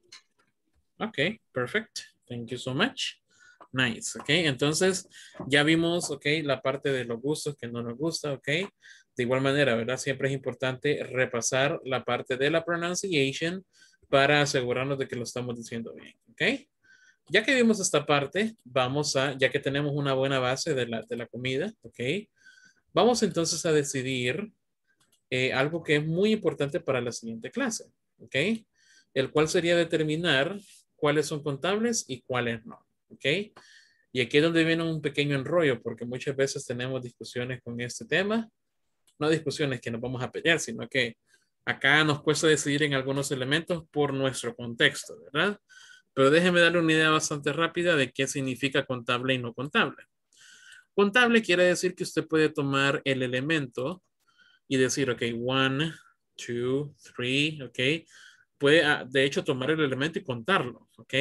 Ok, perfect. Thank you so much. Nice, ok. Entonces, ya vimos, ok, la parte de los gustos que no nos gusta, ok. De igual manera, ¿verdad? Siempre es importante repasar la parte de la pronunciation para asegurarnos de que lo estamos diciendo bien, ok. Ya que vimos esta parte, vamos a, ya que tenemos una buena base de la, de la comida, ok. Vamos entonces a decidir eh, algo que es muy importante para la siguiente clase, ok. El cual sería determinar cuáles son contables y cuáles no. ¿Ok? Y aquí es donde viene un pequeño enrollo, porque muchas veces tenemos discusiones con este tema. No discusiones que nos vamos a pelear, sino que acá nos cuesta decidir en algunos elementos por nuestro contexto, ¿verdad? Pero déjeme darle una idea bastante rápida de qué significa contable y no contable. Contable quiere decir que usted puede tomar el elemento y decir, ok, one, two, three, ok. Puede, de hecho, tomar el elemento y contarlo, ok.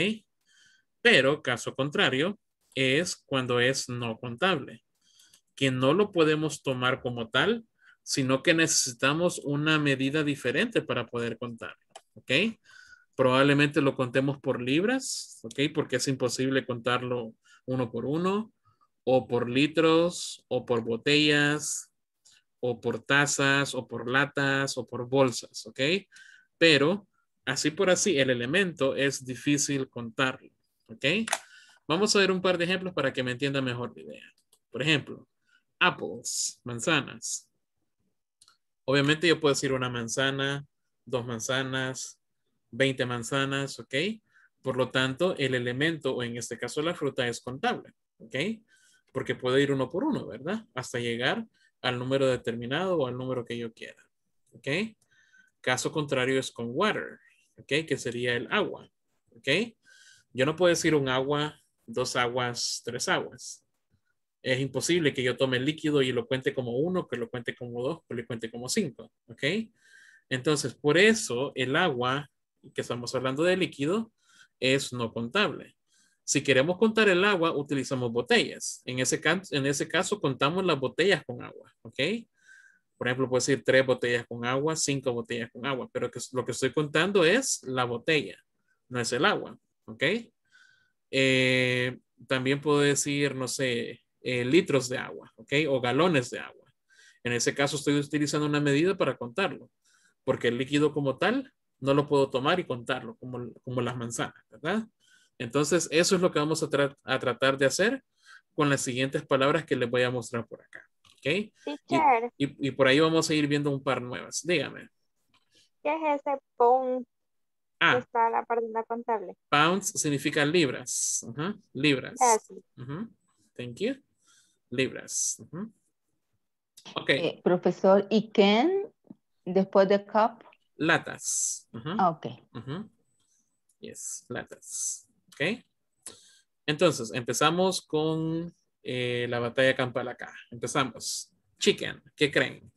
Pero caso contrario es cuando es no contable, que no lo podemos tomar como tal, sino que necesitamos una medida diferente para poder contarlo, ¿ok? Probablemente lo contemos por libras, ¿ok? Porque es imposible contarlo uno por uno, o por litros, o por botellas, o por tazas, o por latas, o por bolsas, ¿ok? Pero así por así, el elemento es difícil contarlo. ¿Ok? Vamos a ver un par de ejemplos para que me entienda mejor la idea. Por ejemplo, apples, manzanas. Obviamente yo puedo decir una manzana, dos manzanas, veinte manzanas, ¿ok? Por lo tanto, el elemento, o en este caso la fruta, es contable, ¿ok? Porque puedo ir uno por uno, ¿verdad? Hasta llegar al número determinado o al número que yo quiera, ¿ok? Caso contrario es con water, ¿ok? Que sería el agua, ¿ok? Yo no puedo decir un agua, dos aguas, tres aguas. Es imposible que yo tome el líquido y lo cuente como uno, que lo cuente como dos, que lo cuente como cinco. ¿Ok? Entonces, por eso el agua, que estamos hablando de líquido, es no contable. Si queremos contar el agua, utilizamos botellas. En ese, en ese caso, contamos las botellas con agua. ¿Ok? Por ejemplo, puedo decir tres botellas con agua, cinco botellas con agua. Pero que, lo que estoy contando es la botella, no es el agua. ¿Ok? Eh, también puedo decir, no sé, eh, litros de agua, ¿ok? O galones de agua. En ese caso estoy utilizando una medida para contarlo, porque el líquido como tal no lo puedo tomar y contarlo, como, como las manzanas, ¿verdad? Entonces, eso es lo que vamos a, tra a tratar de hacer con las siguientes palabras que les voy a mostrar por acá, ¿ok? Y, y, y por ahí vamos a ir viendo un par nuevas. Dígame. ¿Qué es ese pound? Ah, está la parte de la contable. Pounds significa libras. Uh-huh. Libras. Yes. Uh-huh. Thank you. Libras. Uh-huh. Ok. Eh, profesor, ¿y can después de cup? Latas. Uh-huh. Ah, ok. Uh-huh. Yes, latas. Ok. Entonces, empezamos con eh, la batalla campal acá. Empezamos. Chicken. ¿Qué creen?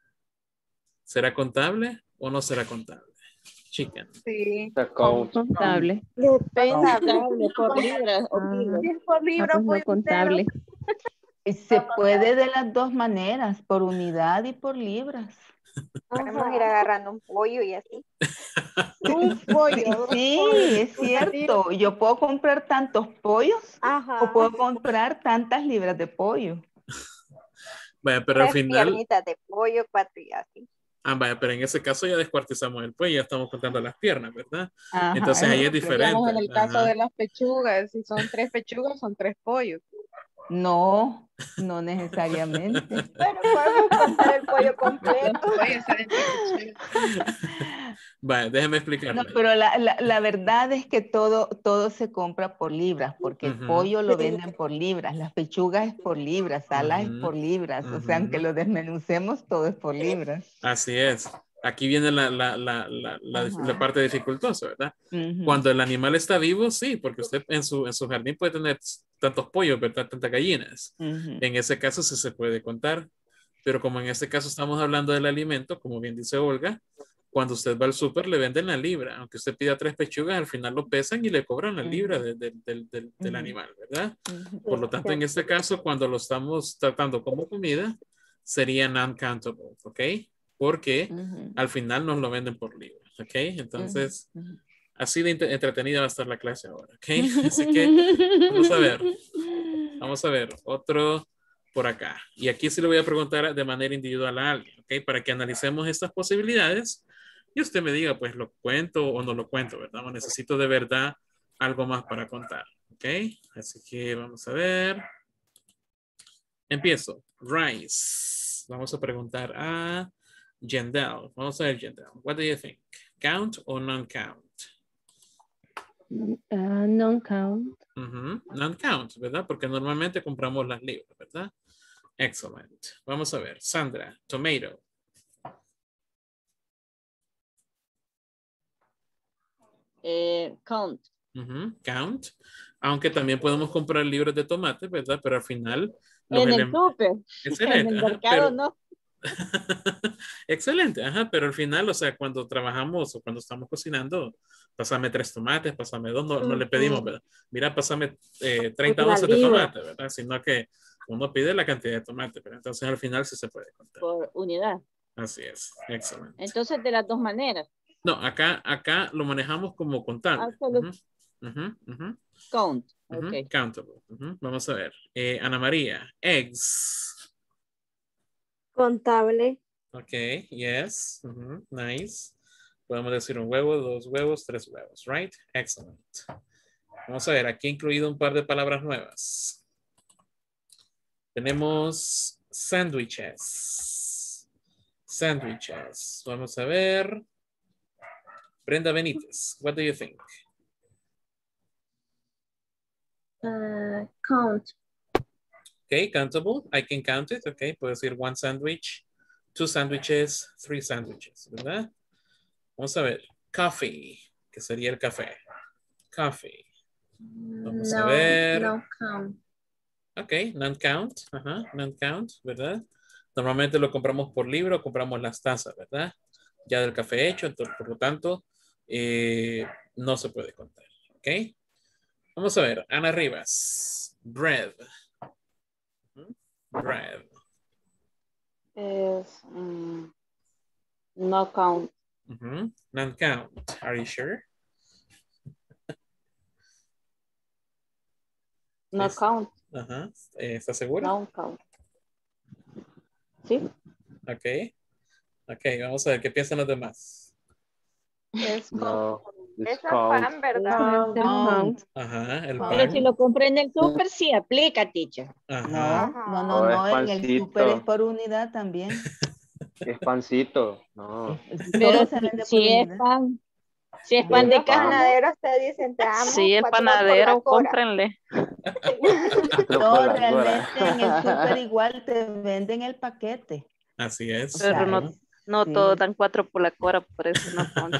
¿Será contable o no será contable? Chicken. Sí. Contable. Contable por libras o kilos. Ah, por libra, pues no contable. Se puede de las dos maneras, por unidad y por libras. Podemos ir agarrando un pollo y así. Un pollo. Sí, es cierto. Yo puedo comprar tantos pollos. Ajá. O puedo comprar tantas libras de pollo. Bueno, pero al final. Piernitas de pollo, cuatro y así. Ah, vaya, pero en ese caso ya descuartizamos el pollo, ya estamos contando las piernas, ¿verdad? Ajá, entonces ahí es diferente. En el caso Ajá. de las pechugas, si son tres pechugas, son tres pollos. No, no necesariamente. Bueno, podemos contar el pollo completo. Vale, déjeme explicarle. No, pero la, la, la verdad es que todo, todo se compra por libras, porque uh-huh. el pollo lo venden por libras, las pechugas es por libras, alas uh-huh. es por libras, uh-huh. o sea, aunque lo desmenucemos, todo es por libras. Así es. Aquí viene la, la, la, la, la, Ajá. la parte dificultosa, ¿verdad? Ujú. Cuando el animal está vivo, sí, porque usted en su, en su jardín puede tener tantos pollos, ¿verdad? Tantas gallinas. Ujú. En ese caso sí se puede contar. Pero como en este caso estamos hablando del alimento, como bien dice Olga, cuando usted va al súper le venden la libra. Aunque usted pida tres pechugas, al final lo pesan y le cobran la libra de- de- del- del- del Ujú. animal, ¿verdad? Ujú. Por lo tanto, en este caso, cuando lo estamos tratando como comida, sería non-countable, ¿ok? Porque Ujú. al final nos lo venden por libra, ¿ok? Entonces, Ujú. así de entre- entretenida va a estar la clase ahora, ¿ok? Así que vamos a ver, vamos a ver, otro por acá. Y aquí sí le voy a preguntar de manera individual a alguien, ¿ok? Para que analicemos estas posibilidades y usted me diga, pues, ¿lo cuento o no lo cuento, verdad? O necesito de verdad algo más para contar, ¿ok? Así que vamos a ver. Empiezo. Rice. Vamos a preguntar a Jendel. Vamos a ver, Jendel. What do you think? Count o non-count? Uh, non-count. Ujú, non-count, ¿verdad? Porque normalmente compramos las libras, ¿verdad? Excellent. Vamos a ver. Sandra, tomato. Eh, count. Ujú, count. Aunque también podemos comprar libros de tomate, ¿verdad? Pero al final... los En el elem- súper. En Excelente. el ajá, mercado pero- no. Excelente, ajá, pero al final, o sea, cuando trabajamos o cuando estamos cocinando, pásame tres tomates, pásame dos, no, no le pedimos, ¿verdad? Mira, pásame eh, treinta Una onzas de libra. tomate, ¿verdad? Sino que uno pide la cantidad de tomate, pero entonces al final sí se puede contar. Por unidad. Así es, excelente. Entonces, de las dos maneras. No, acá, acá lo manejamos como contable. Absolute Ujú, ujú, ujú, count. ujú, Ok. countable. Ujú. Vamos a ver. Eh, Ana María, eggs. Contable. Ok, yes. Ujú, nice. Podemos decir un huevo, dos huevos, tres huevos, right? Excellent. Vamos a ver, aquí he incluido un par de palabras nuevas. Tenemos sándwiches. Sándwiches. Vamos a ver. Brenda Benítez, what do you think? Uh, count. Okay, countable. I can count it. Okay, puedo decir one sandwich, two sandwiches, three sandwiches, ¿verdad? Vamos a ver. Coffee, que sería el café. Coffee. Vamos a No, ver. no count. Ok, non-count. Ajá, non-count, ¿verdad? Normalmente lo compramos por libro, compramos las tazas, ¿verdad? Ya del café hecho, entonces, por lo tanto, eh, no se puede contar. Ok. Vamos a ver. Ana Rivas. Bread. Bread. Es mm, no count. Uh-huh. Non-count. Are you sure? No Es- count. Ajá. Eh, ¿Estás segura? No count. Sí. Ok. Ok, vamos a ver qué piensan los demás. Es No, Eso es discount. pan, ¿verdad? No, count. Ajá, el Pero si pan. lo compré en el súper, sí aplica, teacher. Ajá. No, no, no, Oh, es no, en el pancito. súper es por unidad también. Es pancito. No. Pero Todo se si, vende por si es unidad. pan, si es Y pan de los caja, panaderos te dicen, te amo. Sí, el cuatro por la panadero, cora. cómprenle. Cuatro No, por la realmente hora. en el súper igual te venden el paquete. Así es. O sea, Pero no, es- no sí. todos dan cuatro por la cora, por eso no cuenta.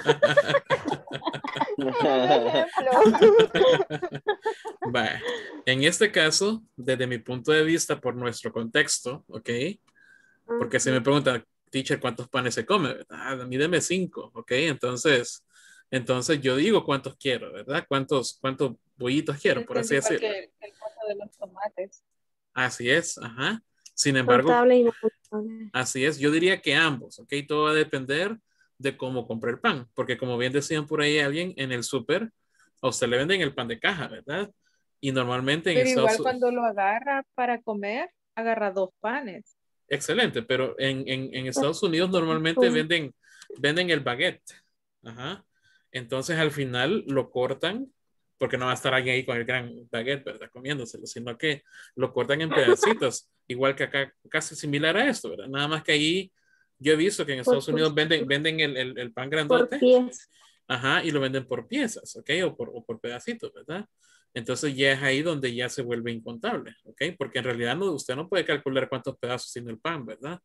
Vale. En este caso, desde mi punto de vista, por nuestro contexto, ¿ok? Porque si me preguntan, teacher, ¿cuántos panes se come? Ah, a mí deme cinco, ¿ok? Entonces, entonces yo digo cuántos quiero, ¿verdad? ¿Cuántos, cuántos bollitos quiero, por así decirlo? El costo de los tomates. Así es, ajá. Sin embargo, Contable y no contable. así es, yo diría que ambos, ¿ok? Todo va a depender de cómo compre el pan, porque como bien decían por ahí alguien, en el súper, a usted le venden el pan de caja, ¿verdad? Y normalmente en Pero Estados igual cuando lo agarra para comer, agarra dos panes. Excelente, pero en, en, en Estados Unidos normalmente venden, venden el baguette. Ajá. Entonces al final lo cortan, porque no va a estar alguien ahí con el gran baguette, ¿verdad? Comiéndoselo, sino que lo cortan en pedacitos, igual que acá, casi similar a esto, ¿verdad? Nada más que ahí yo he visto que en Estados Por- Unidos venden, venden el, el, el pan Por grandote. pies. Ajá, y lo venden por piezas, ¿ok? O por, o por pedacitos, ¿verdad? Entonces ya es ahí donde ya se vuelve incontable, ¿ok? Porque en realidad no, usted no puede calcular cuántos pedazos tiene el pan, ¿verdad?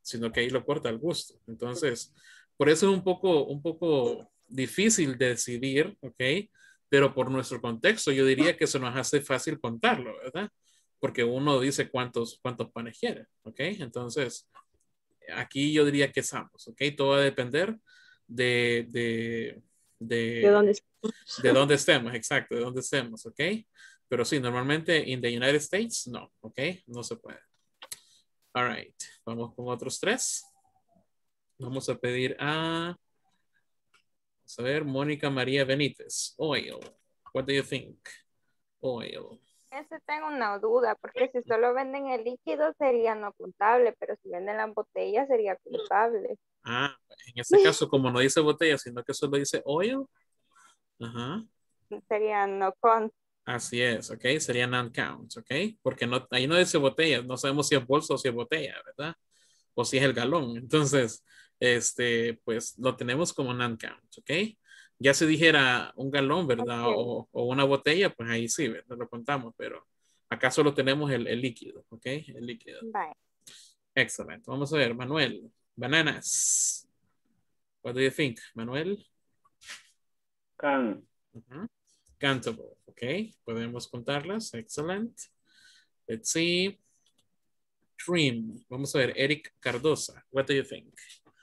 sino que ahí lo corta al gusto. Entonces, por eso es un poco, un poco difícil de decidir, ¿ok? Pero por nuestro contexto yo diría que se nos hace fácil contarlo, ¿verdad? Porque uno dice cuántos, cuántos panes quiere, ¿ok? Entonces, aquí yo diría que es ambos, ¿ok? Todo va a depender de, de, de, ¿De dónde de dónde estemos, exacto, de dónde estemos, ¿ok? Pero sí, normalmente en the United States, no, ¿ok? No se puede. All right, vamos con otros tres. Vamos a pedir a, vamos a ver, Mónica María Benítez. Oil, what do you think? Oil. Ese tengo una duda, porque si solo venden el líquido sería no contable, pero si venden las botellas sería contable. Ah, en este caso, como no dice botella, sino que solo dice oil. Ajá. Sería no count. Así es, ok. Sería non-count, ok. Porque no, ahí no dice botella. No sabemos si es bolsa o si es botella, ¿verdad? O si es el galón. Entonces, este, pues lo tenemos como non-count, ok. Ya si dijera un galón, ¿verdad? Okay. O, o una botella, pues ahí sí, ¿verdad? Lo contamos, pero acá solo tenemos el, el líquido, ok. El líquido. Bye. Excelente. Vamos a ver, Manuel. Bananas. What do you think, Manuel? Can. Uh-huh. Countable, ok. Podemos contarlas. Excellent. Let's see. Dream. Vamos a ver, Eric Cardosa. What do you think?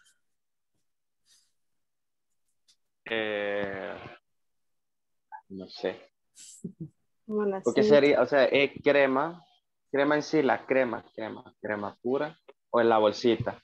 Eh, no sé. Bueno, Porque sí. sería, o sea, es crema, crema en sí, la crema, crema, crema pura, o en la bolsita.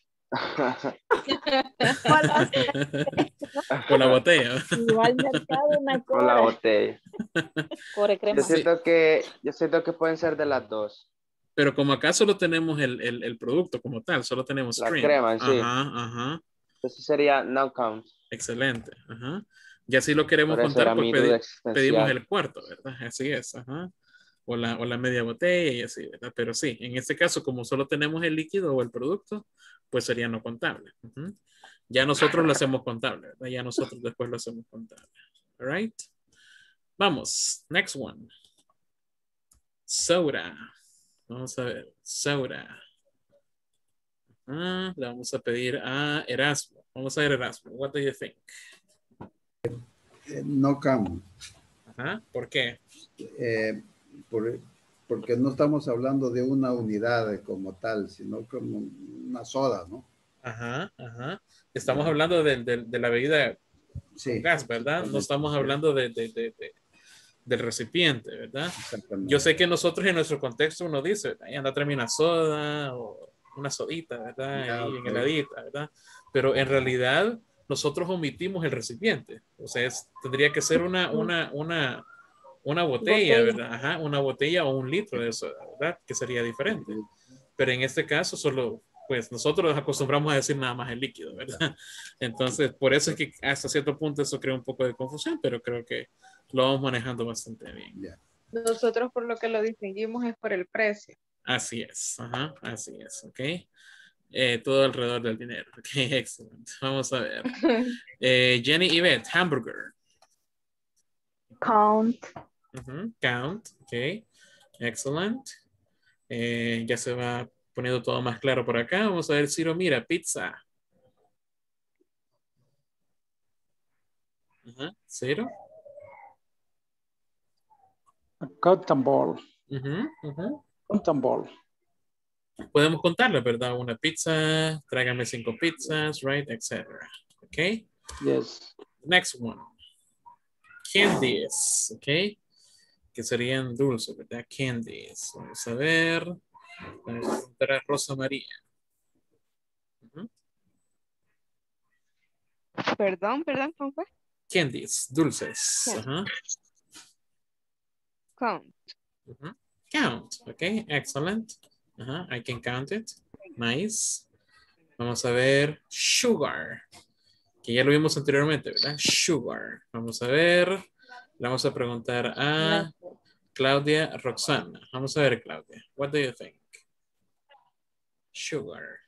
Con la botella. Igual mercado una Con la cora. botella. Core crema. Yo siento que, yo siento que pueden ser de las dos. Pero como acá solo tenemos el, el, el producto como tal, solo tenemos La cream. crema en sí. Ajá, ajá. Entonces sería no count. Excelente. Ajá. Y así lo queremos Por eso contar, era pues mi pedi- duda existencial. pedimos el cuarto, ¿verdad? Así es. Ajá. O la, o la media botella y así, ¿verdad? Pero sí, en este caso, como solo tenemos el líquido o el producto, pues sería no contable. Ujú. Ya nosotros lo hacemos contable, ¿verdad? Ya nosotros después lo hacemos contable. All right. Vamos. Next one. Soda. Vamos a ver. Soda. Ah, le vamos a pedir a Erasmo. Vamos a ver, Erasmo. What do you think? Eh, No count. Ajá. ¿Por qué? Eh, por- porque no estamos hablando de una unidad como tal, sino como una soda, ¿no? Ajá, ajá. Estamos hablando de, de- de la bebida Sí. con gas, ¿verdad? No estamos hablando de, de- de- de- del recipiente, ¿verdad? Exactamente. Yo sé que nosotros en nuestro contexto uno dice, ahí anda, tráeme una soda o una sodita, ¿verdad? Ya, Ahí ok. en heladita, ¿verdad? Pero en realidad nosotros omitimos el recipiente. O sea, es- tendría que ser una, una, una, una botella, Botella. ¿verdad? Ajá, una botella o un litro de soda, ¿verdad? Que sería diferente. Pero en este caso solo, pues nosotros nos acostumbramos a decir nada más el líquido, ¿verdad? Entonces, por eso es que hasta cierto punto eso crea un poco de confusión, pero creo que lo vamos manejando bastante bien. Nosotros por lo que lo distinguimos es por el precio. Así es, ajá, así es, ¿ok? Eh, todo alrededor del dinero, ok, excelente. Vamos a ver. Eh, Jenny Yvette, hamburger. Count. Ujú, count, ok, excelente. Eh, ya se va poniendo todo más claro por acá. Vamos a ver, Ciro, mira, pizza. Ajá, Ciro. Cotton ball. Ujú, ujú. Cotton ball. Podemos contarle, ¿verdad? Una pizza, tráigame cinco pizzas, right, etcétera. Ok. Yes. Next one. Candies, ok. Que serían dulces, ¿verdad? Candies. Vamos a ver. Vamos a preguntar a Rosa María. Ujú. Perdón, perdón, ¿cómo fue? Candies, dulces. Ajá. Count. Ujú. Count, ok, excellent. Ajá, I can count it. Nice. Vamos a ver sugar, que ya lo vimos anteriormente, ¿verdad? Sugar. Vamos a ver. Le vamos a preguntar a Claudia Roxana. Vamos a ver, Claudia. What do you think? Sugar.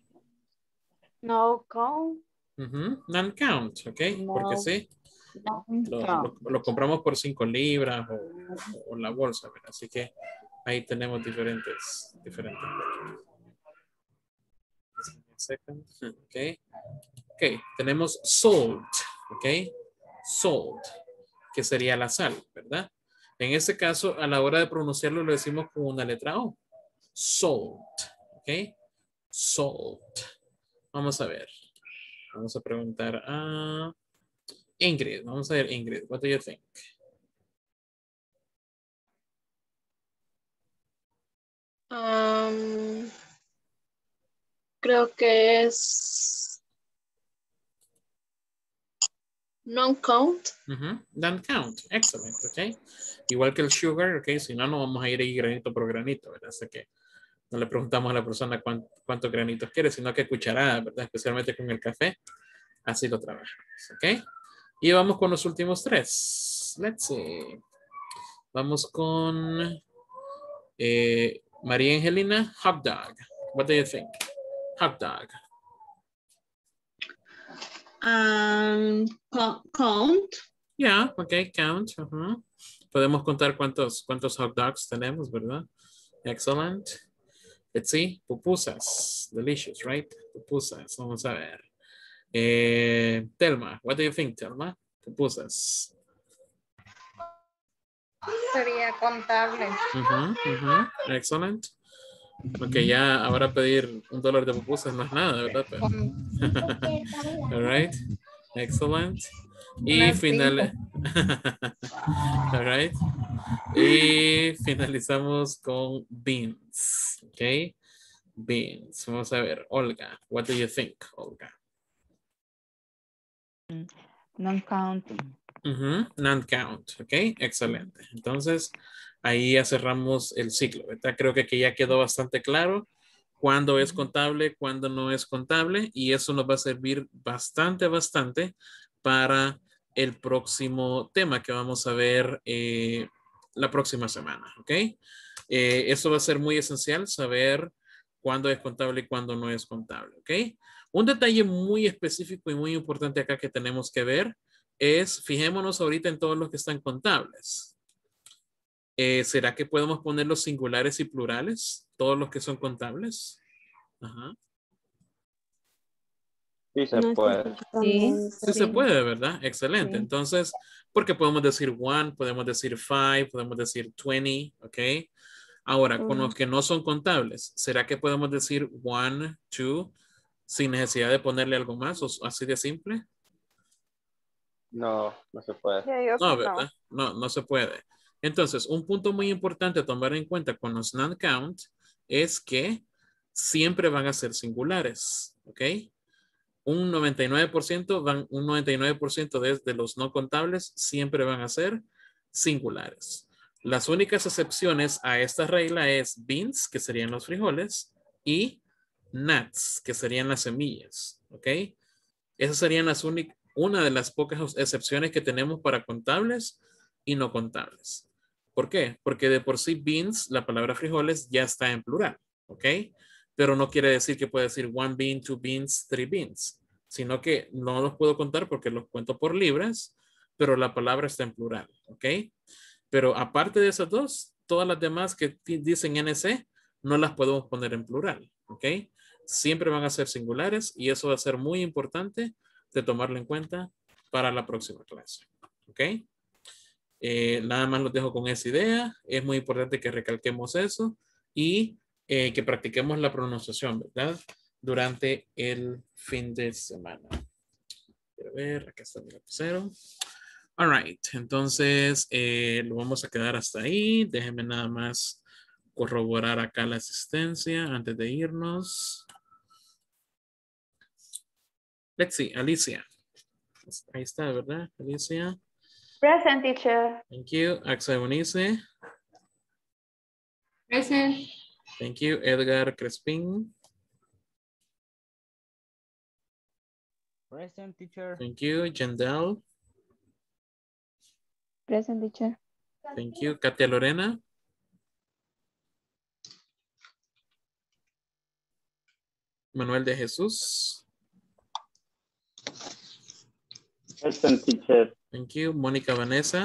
No count. Ujú, non-count, ok, No. porque sí. Lo, lo- lo compramos por cinco libras o, o- o la bolsa, ¿verdad? Así que ahí tenemos diferentes, diferentes. second. Ok. Ok, tenemos salt. Ok. Salt, que sería la sal, ¿verdad? En este caso, a la hora de pronunciarlo, lo decimos con una letra O. Salt. Ok. Salt. Vamos a ver. Vamos a preguntar a Ingrid. Vamos a ver, Ingrid. What do you think? Um, creo que es non-count. Uh-huh. Don't count. Excellent. Ok. Igual que el sugar. Ok. Si no, no vamos a ir ahí granito por granito, ¿verdad? Así que no le preguntamos a la persona cuánto, cuántos granitos quiere, sino que cucharada, ¿verdad? Especialmente con el café. Así lo trabajamos. Ok. Y vamos con los últimos tres. Let's see. Vamos con eh, María Angelina. Hot dog. What do you think? Hot dog. Um, count. Yeah, ok, count. Uh-huh. Podemos contar cuántos, cuántos hot dogs tenemos, ¿verdad? Excellent. Let's see. Pupusas. Delicious, right? Pupusas. Vamos a ver. Eh, Telma, what do you think, Telma? Pupusas. Sería contable. Uh-huh, uh-huh. Excellent. Ok, ya ahora pedir un dólar de pupusas no es nada, ¿verdad? Pero... All right. Excellent. Y final... All right. Y finalizamos con beans. Ok. Beans. Vamos a ver. Olga, what do you think, Olga? Non-counting. Uh-huh. Non-count. Ok. Excelente. Entonces, ahí ya cerramos el ciclo, ¿verdad? Creo que aquí ya quedó bastante claro cuándo es contable, cuándo no es contable, y eso nos va a servir bastante, bastante para el próximo tema que vamos a ver eh, la próxima semana, ¿ok? Eh, eso va a ser muy esencial, saber cuándo es contable y cuándo no es contable, ¿ok? Un detalle muy específico y muy importante acá que tenemos que ver es, fijémonos ahorita en todos los que están contables. Eh, ¿Será que podemos poner los singulares y plurales? Todos los que son contables. Ajá. Sí se puede. Sí, Sí, sí. se puede, ¿verdad? Excelente. Sí. Entonces, porque podemos decir one, podemos decir five, podemos decir twenty, ¿ok? Ahora, con los que no son contables, ¿será que podemos decir one, two, sin necesidad de ponerle algo más o así de simple? No, no se puede. Ya digo No, que no. ¿verdad? No, no se puede. Entonces, un punto muy importante a tomar en cuenta con los non-count es que siempre van a ser singulares, ¿ok? Un noventa y nueve por ciento, van, un noventa y nueve por ciento de, de los no contables siempre van a ser singulares. Las únicas excepciones a esta regla es beans, que serían los frijoles, y nuts, que serían las semillas, ¿ok? Esas serían las únicas, una de las pocas excepciones que tenemos para contables y no contables. ¿Por qué? Porque de por sí beans, la palabra frijoles, ya está en plural, ¿ok? Pero no quiere decir que puede decir one bean, two beans, three beans, sino que no los puedo contar porque los cuento por libras, pero la palabra está en plural, ¿ok? Pero aparte de esas dos, todas las demás que dicen N C, no las podemos poner en plural, ¿ok? Siempre van a ser singulares y eso va a ser muy importante de tomarlo en cuenta para la próxima clase, ¿ok? Eh, nada más los dejo con esa idea. Es muy importante que recalquemos eso y eh, que practiquemos la pronunciación, ¿verdad? Durante el fin de semana. Quiero ver, acá está mi lapicero. All right, entonces eh, lo vamos a quedar hasta ahí. Déjenme nada más corroborar acá la asistencia antes de irnos. Let's see, Alicia. Ahí está, ¿verdad, Alicia? Present, teacher. Thank you. Axel Eunice. Present. Thank you. Edgar Crespin. Present, teacher. Thank you. Jendel. Present, teacher. Thank you. Katia Lorena. Manuel de Jesús. Present, teacher. Thank you. Mónica Vanessa.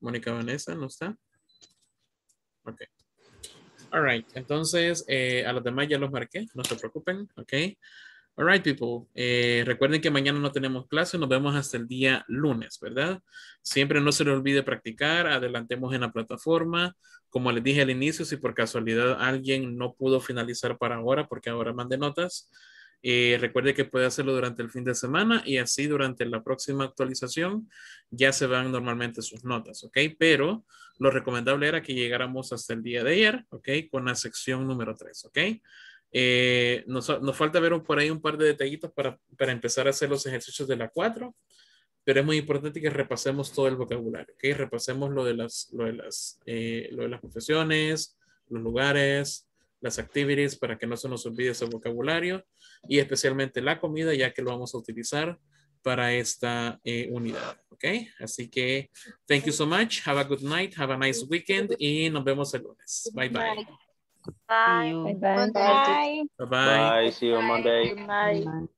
Mónica Vanessa, ¿no está? Ok. All right. Entonces, eh, a los demás ya los marqué. No se preocupen. Ok. All right, people. Eh, recuerden que mañana no tenemos clase. Nos vemos hasta el día lunes, ¿verdad? Siempre no se les olvide practicar. Adelantemos en la plataforma. Como les dije al inicio, si por casualidad alguien no pudo finalizar para ahora, porque ahora mande notas, eh, recuerde que puede hacerlo durante el fin de semana y así durante la próxima actualización ya se van normalmente sus notas, ¿ok? Pero lo recomendable era que llegáramos hasta el día de ayer, ¿ok? Con la sección número tres, ¿ok? Eh, nos, nos falta ver por ahí un par de detallitos para, para empezar a hacer los ejercicios de la cuatro, pero es muy importante que repasemos todo el vocabulario, ¿ok? Repasemos lo de las, lo de las, eh, lo de las profesiones, los lugares, las activities, para que no se nos olvide ese vocabulario, y especialmente la comida, ya que lo vamos a utilizar para esta eh, unidad, ¿ok? Así que, thank you so much. Have a good night. Have a nice weekend. Y nos vemos el lunes. Bye, bye. Bye. Bye bye. Bye. Bye, bye. Bye, see you on Monday. Good night.